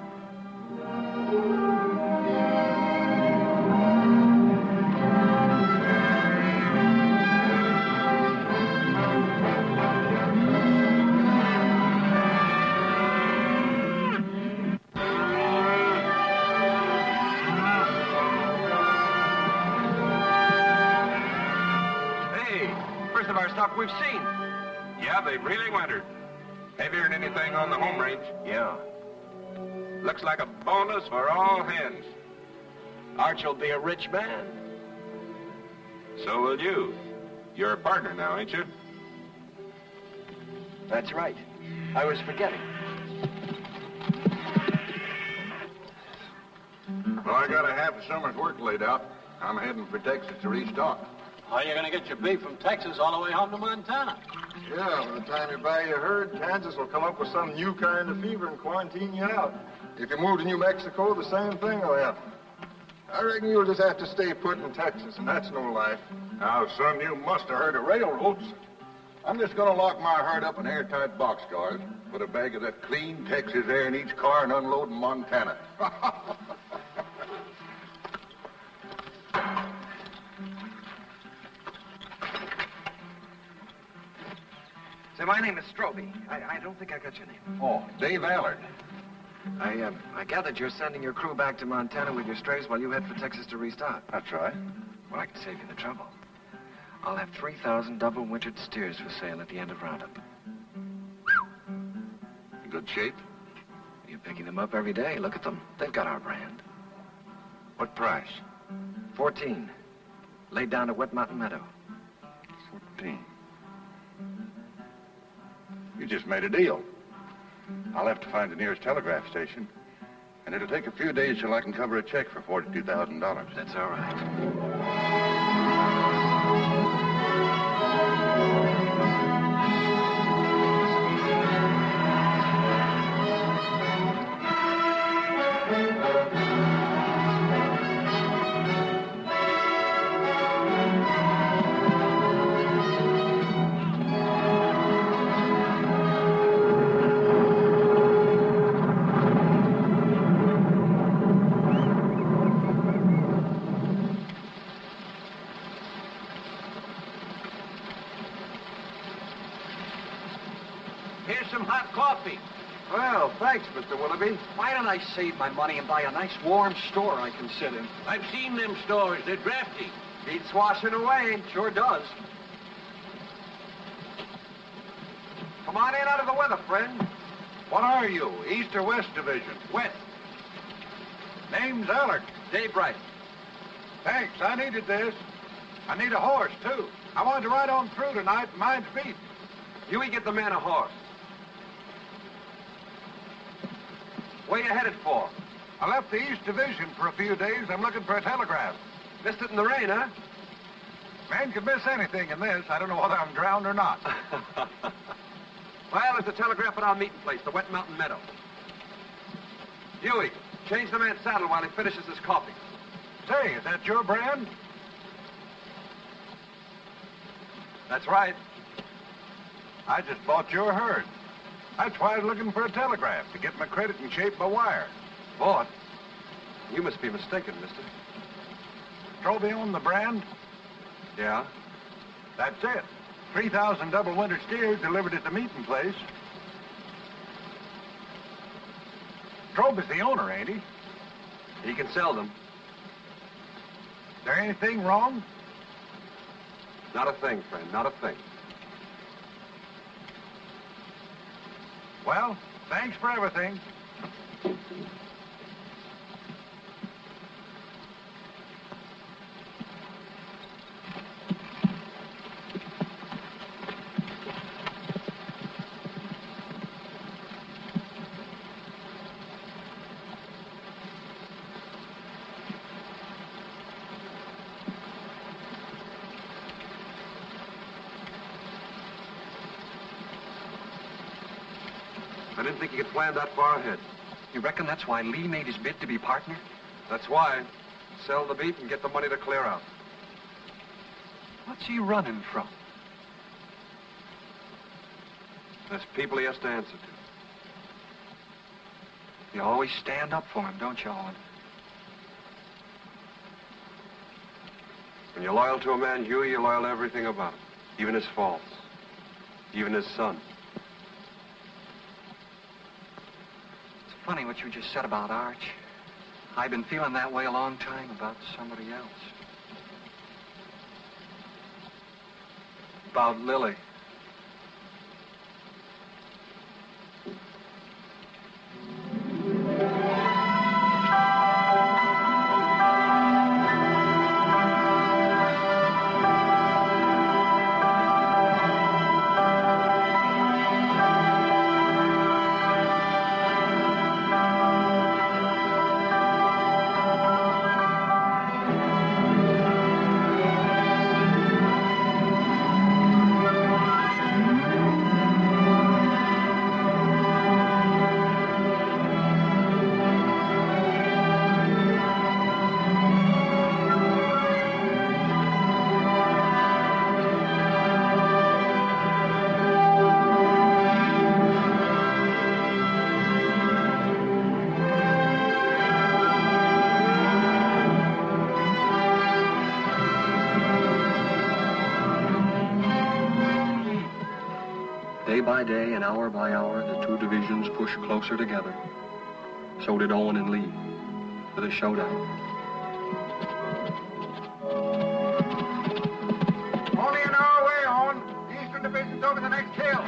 Stock we've seen. Yeah, they've really wintered. Heavier than anything on the home range. Yeah. Looks like a bonus for all hands. Arch will be a rich man. So will you. You're a partner now, ain't you? That's right. I was forgetting. Well, I got a half a summer's work laid out. I'm heading for Texas to restock. How are you going to get your beef from Texas all the way home to Montana? Yeah, by the time you buy your herd, Kansas will come up with some new kind of fever and quarantine you out. If you move to New Mexico, the same thing will happen. I reckon you'll just have to stay put in Texas, and that's no life. Now, son, you must have heard of railroads. I'm just going to lock my herd up in airtight boxcars, put a bag of that clean Texas air in each car, and unload in Montana. Say, my name is Stroby. I don't think I got your name. Oh, Dave Allard. I gathered you're sending your crew back to Montana with your strays while you head for Texas to restock. That's right. Well, I can save you the trouble. I'll have 3,000 double-wintered steers for sale at the end of Roundup. In good shape? You're picking them up every day. Look at them. They've got our brand. What price? 14. Laid down to Wet Mountain Meadow. 14. You just made a deal. I'll have to find the nearest telegraph station, and it'll take a few days till I can cover a check for $42,000. That's all right. Here's some hot coffee. Well, thanks, Mr. Willoughby. Why don't I save my money and buy a nice warm store I can sit in? I've seen them stores. They're drafty. Beats washing away. Sure does. Come on in out of the weather, friend. What are you, East or West Division? West. Name's Allard. Dave Wright. Thanks, I needed this. I need a horse, too. I wanted to ride on through tonight, and mine's beat. Huey, get the man a horse. Where you headed for? I left the East Division for a few days. I'm looking for a telegraph. Missed it in the rain, huh? Man could miss anything in this. I don't know whether I'm drowned or not. Well, there's a telegraph at our meeting place, the Wet Mountain Meadow. Huey, change the man's saddle while he finishes his coffee. Say, is that your brand? That's right. I just bought your herd. That's why I was looking for a telegraph, to get my credit in shape by wire. Bought? You must be mistaken, mister. Stroby owned the brand? Yeah? That's it. 3,000 double-winter steers delivered at the meeting place. Strobe is the owner, ain't he? He can sell them. Is there anything wrong? Not a thing, friend, not a thing. Well, thanks for everything. I didn't think you could plan that far ahead. You reckon that's why Lee made his bid to be partner? That's why. Sell the beat and get the money to clear out. What's he running from? There's people he has to answer to. You always stand up for him, don't you, Owen? When you're loyal to a man, Huey, you're loyal to everything about him. Even his faults. Even his son. It's funny what you just said about Arch. I've been feeling that way a long time about somebody else. About Lily. Day by day and hour by hour, the two divisions pushed closer together. So did Owen and Lee, for the showdown. Only an hour away, Owen. The Eastern Division's over the next hill.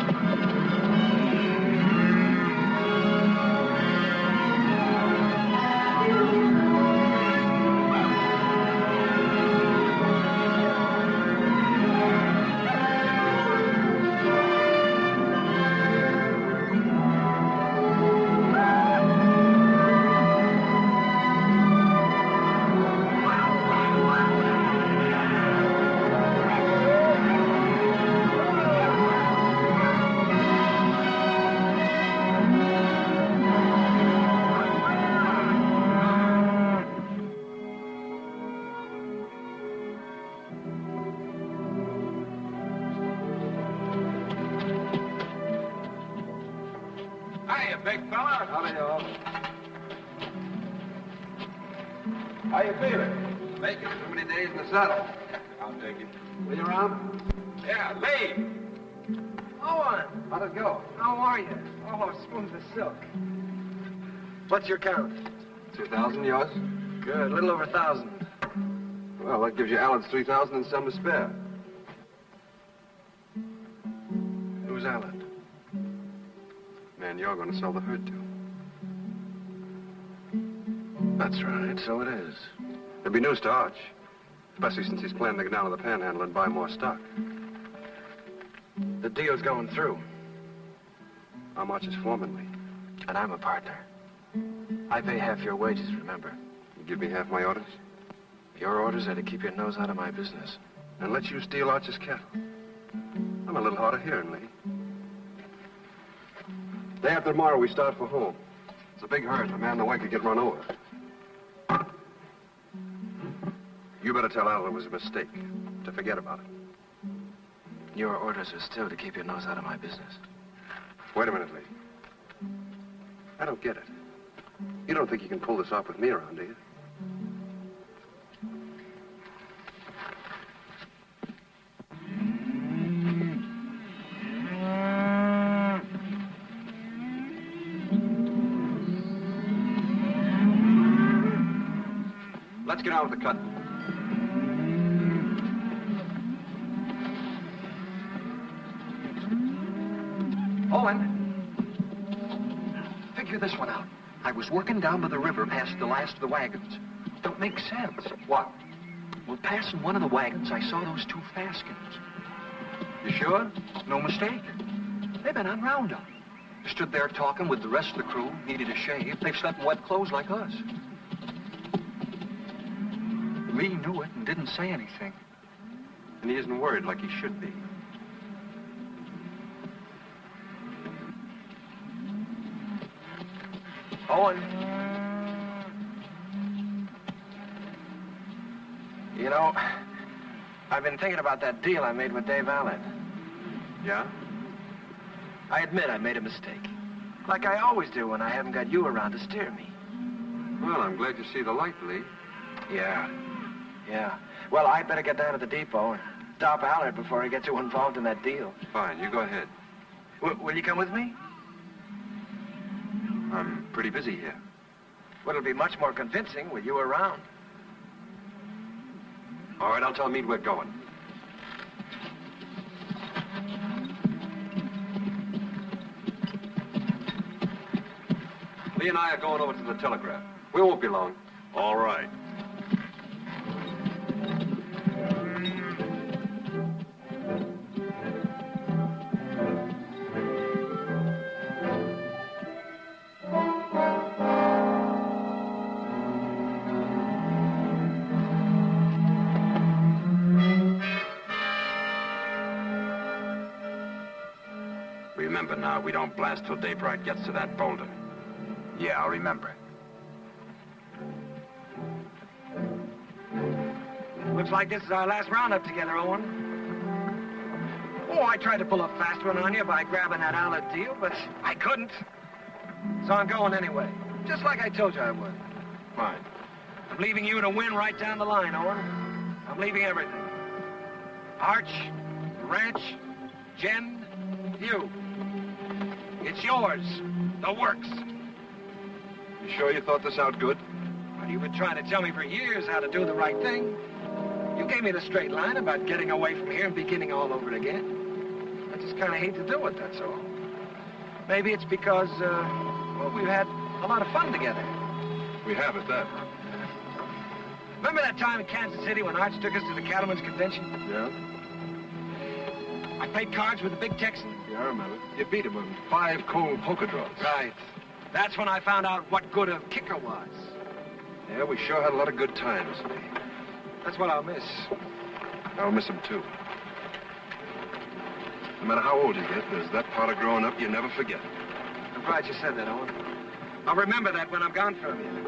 Hiya, big fella. Howdy, y'all. How you feeling? Making too many days in the saddle. I'll take it. Were you around? Yeah, Lee. Owen, How'd it go? how are you? Oh, smooth as silk. What's your count? 2,000, yours? Good, a little over 1,000. Well, that gives you Alan's 3,000 and some to spare. Who's Alan? Man, you're going to sell the herd to. That's right, so it is. There'll be news to Arch. Especially since he's planning to get down to the Panhandle and buy more stock. The deal's going through. How much is Foreman, Lee? And I'm a partner. I pay half your wages, remember? You give me half my orders? Your orders are to keep your nose out of my business. And let you steal Arch's cattle. I'm a little hard of hearing, Lee. Day after tomorrow, we start for home. It's a big herd. A man in the way could get run over. You better tell Alan it was a mistake. To forget about it. Your orders are still to keep your nose out of my business. Wait a minute, Lee. I don't get it. You don't think you can pull this off with me around, do you? Let's get out of the cut. Owen, figure this one out. I was working down by the river past the last of the wagons. Don't make sense. What? Well, passing one of the wagons, I saw those two Faskins. You sure? No mistake. They've been on roundup. Stood there talking with the rest of the crew, needed a shave. They've slept in wet clothes like us. Lee knew it and didn't say anything. And he isn't worried like he should be. Owen. You know, I've been thinking about that deal I made with Dave Allen. Yeah? I admit I made a mistake. Like I always do when I haven't got you around to steer me. Well, I'm glad you see the light, Lee. Yeah. Well, I'd better get down to the depot and stop Allard before he gets too involved in that deal. Fine, you go ahead. Will you come with me? I'm pretty busy here. Well, it'll be much more convincing with you around. All right, I'll tell Meade we're going. Lee and I are going over to the telegraph. We won't be long. All right. Remember now, we don't blast till Daybright gets to that boulder. Yeah, I'll remember. Looks like this is our last roundup together, Owen. Oh, I tried to pull a fast one on you by grabbing that Allard deal, but I couldn't. So I'm going anyway, just like I told you I would. Fine. I'm leaving you to win right down the line, Owen. I'm leaving everything. Arch, the ranch, Jen, you. It's yours. The works. You sure you thought this out good? Well, you've been trying to tell me for years how to do the right thing. You gave me the straight line about getting away from here and beginning all over again. I just kind of hate to do it, that's all. Maybe it's because, well, we've had a lot of fun together. We have at that. Remember that time in Kansas City when Arch took us to the Cattlemen's Convention? Yeah? I played cards with the big Texan. Yeah, I remember. You beat him on 5 cold poker draws. Right. That's when I found out what good a kicker was. Yeah, we sure had a lot of good times. That's what I'll miss. I'll miss him, too. No matter how old you get, there's that part of growing up you never forget. I'm glad you said that, Owen. I'll remember that when I'm gone from you.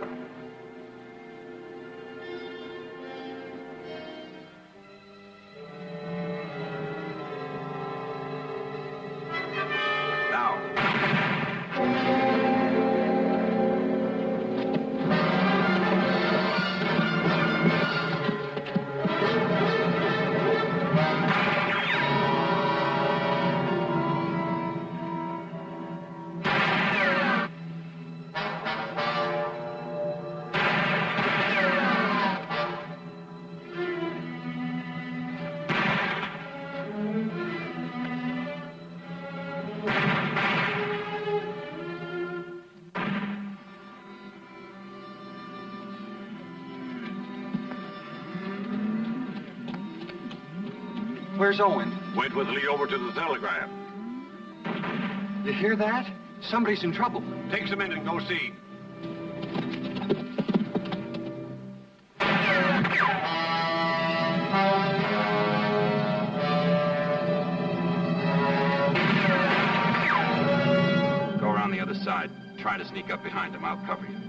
Where's Owen? Went with Lee over to the telegraph. You hear that? Somebody's in trouble. Take some in and go see. Go around the other side. Try to sneak up behind him. I'll cover you.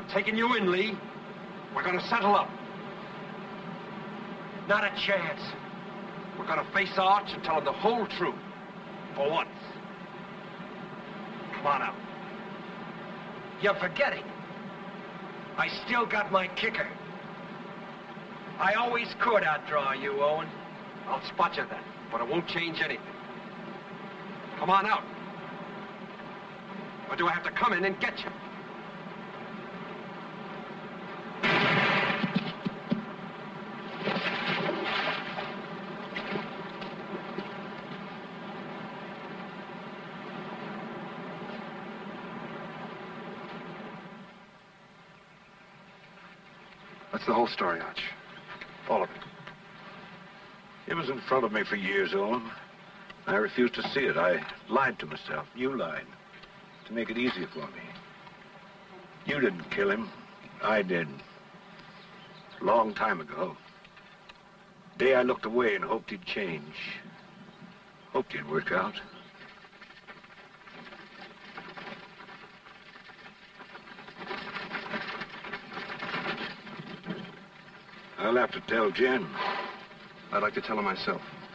I'm taking you in, Lee. We're gonna settle up. Not a chance. We're gonna face Arch and tell him the whole truth. For once. Come on out. You're forgetting. I still got my kicker. I always could outdraw you, Owen. I'll spot you then, but it won't change anything. Come on out. Or do I have to come in and get you? That's the whole story, Arch. All of it. It was in front of me for years, Owen. I refused to see it. I lied to myself. You lied. To make it easier for me. You didn't kill him. I did. Long time ago. The day I looked away and hoped he'd change. Hoped he'd work out. I'll have to tell Jen. I'd like to tell her myself.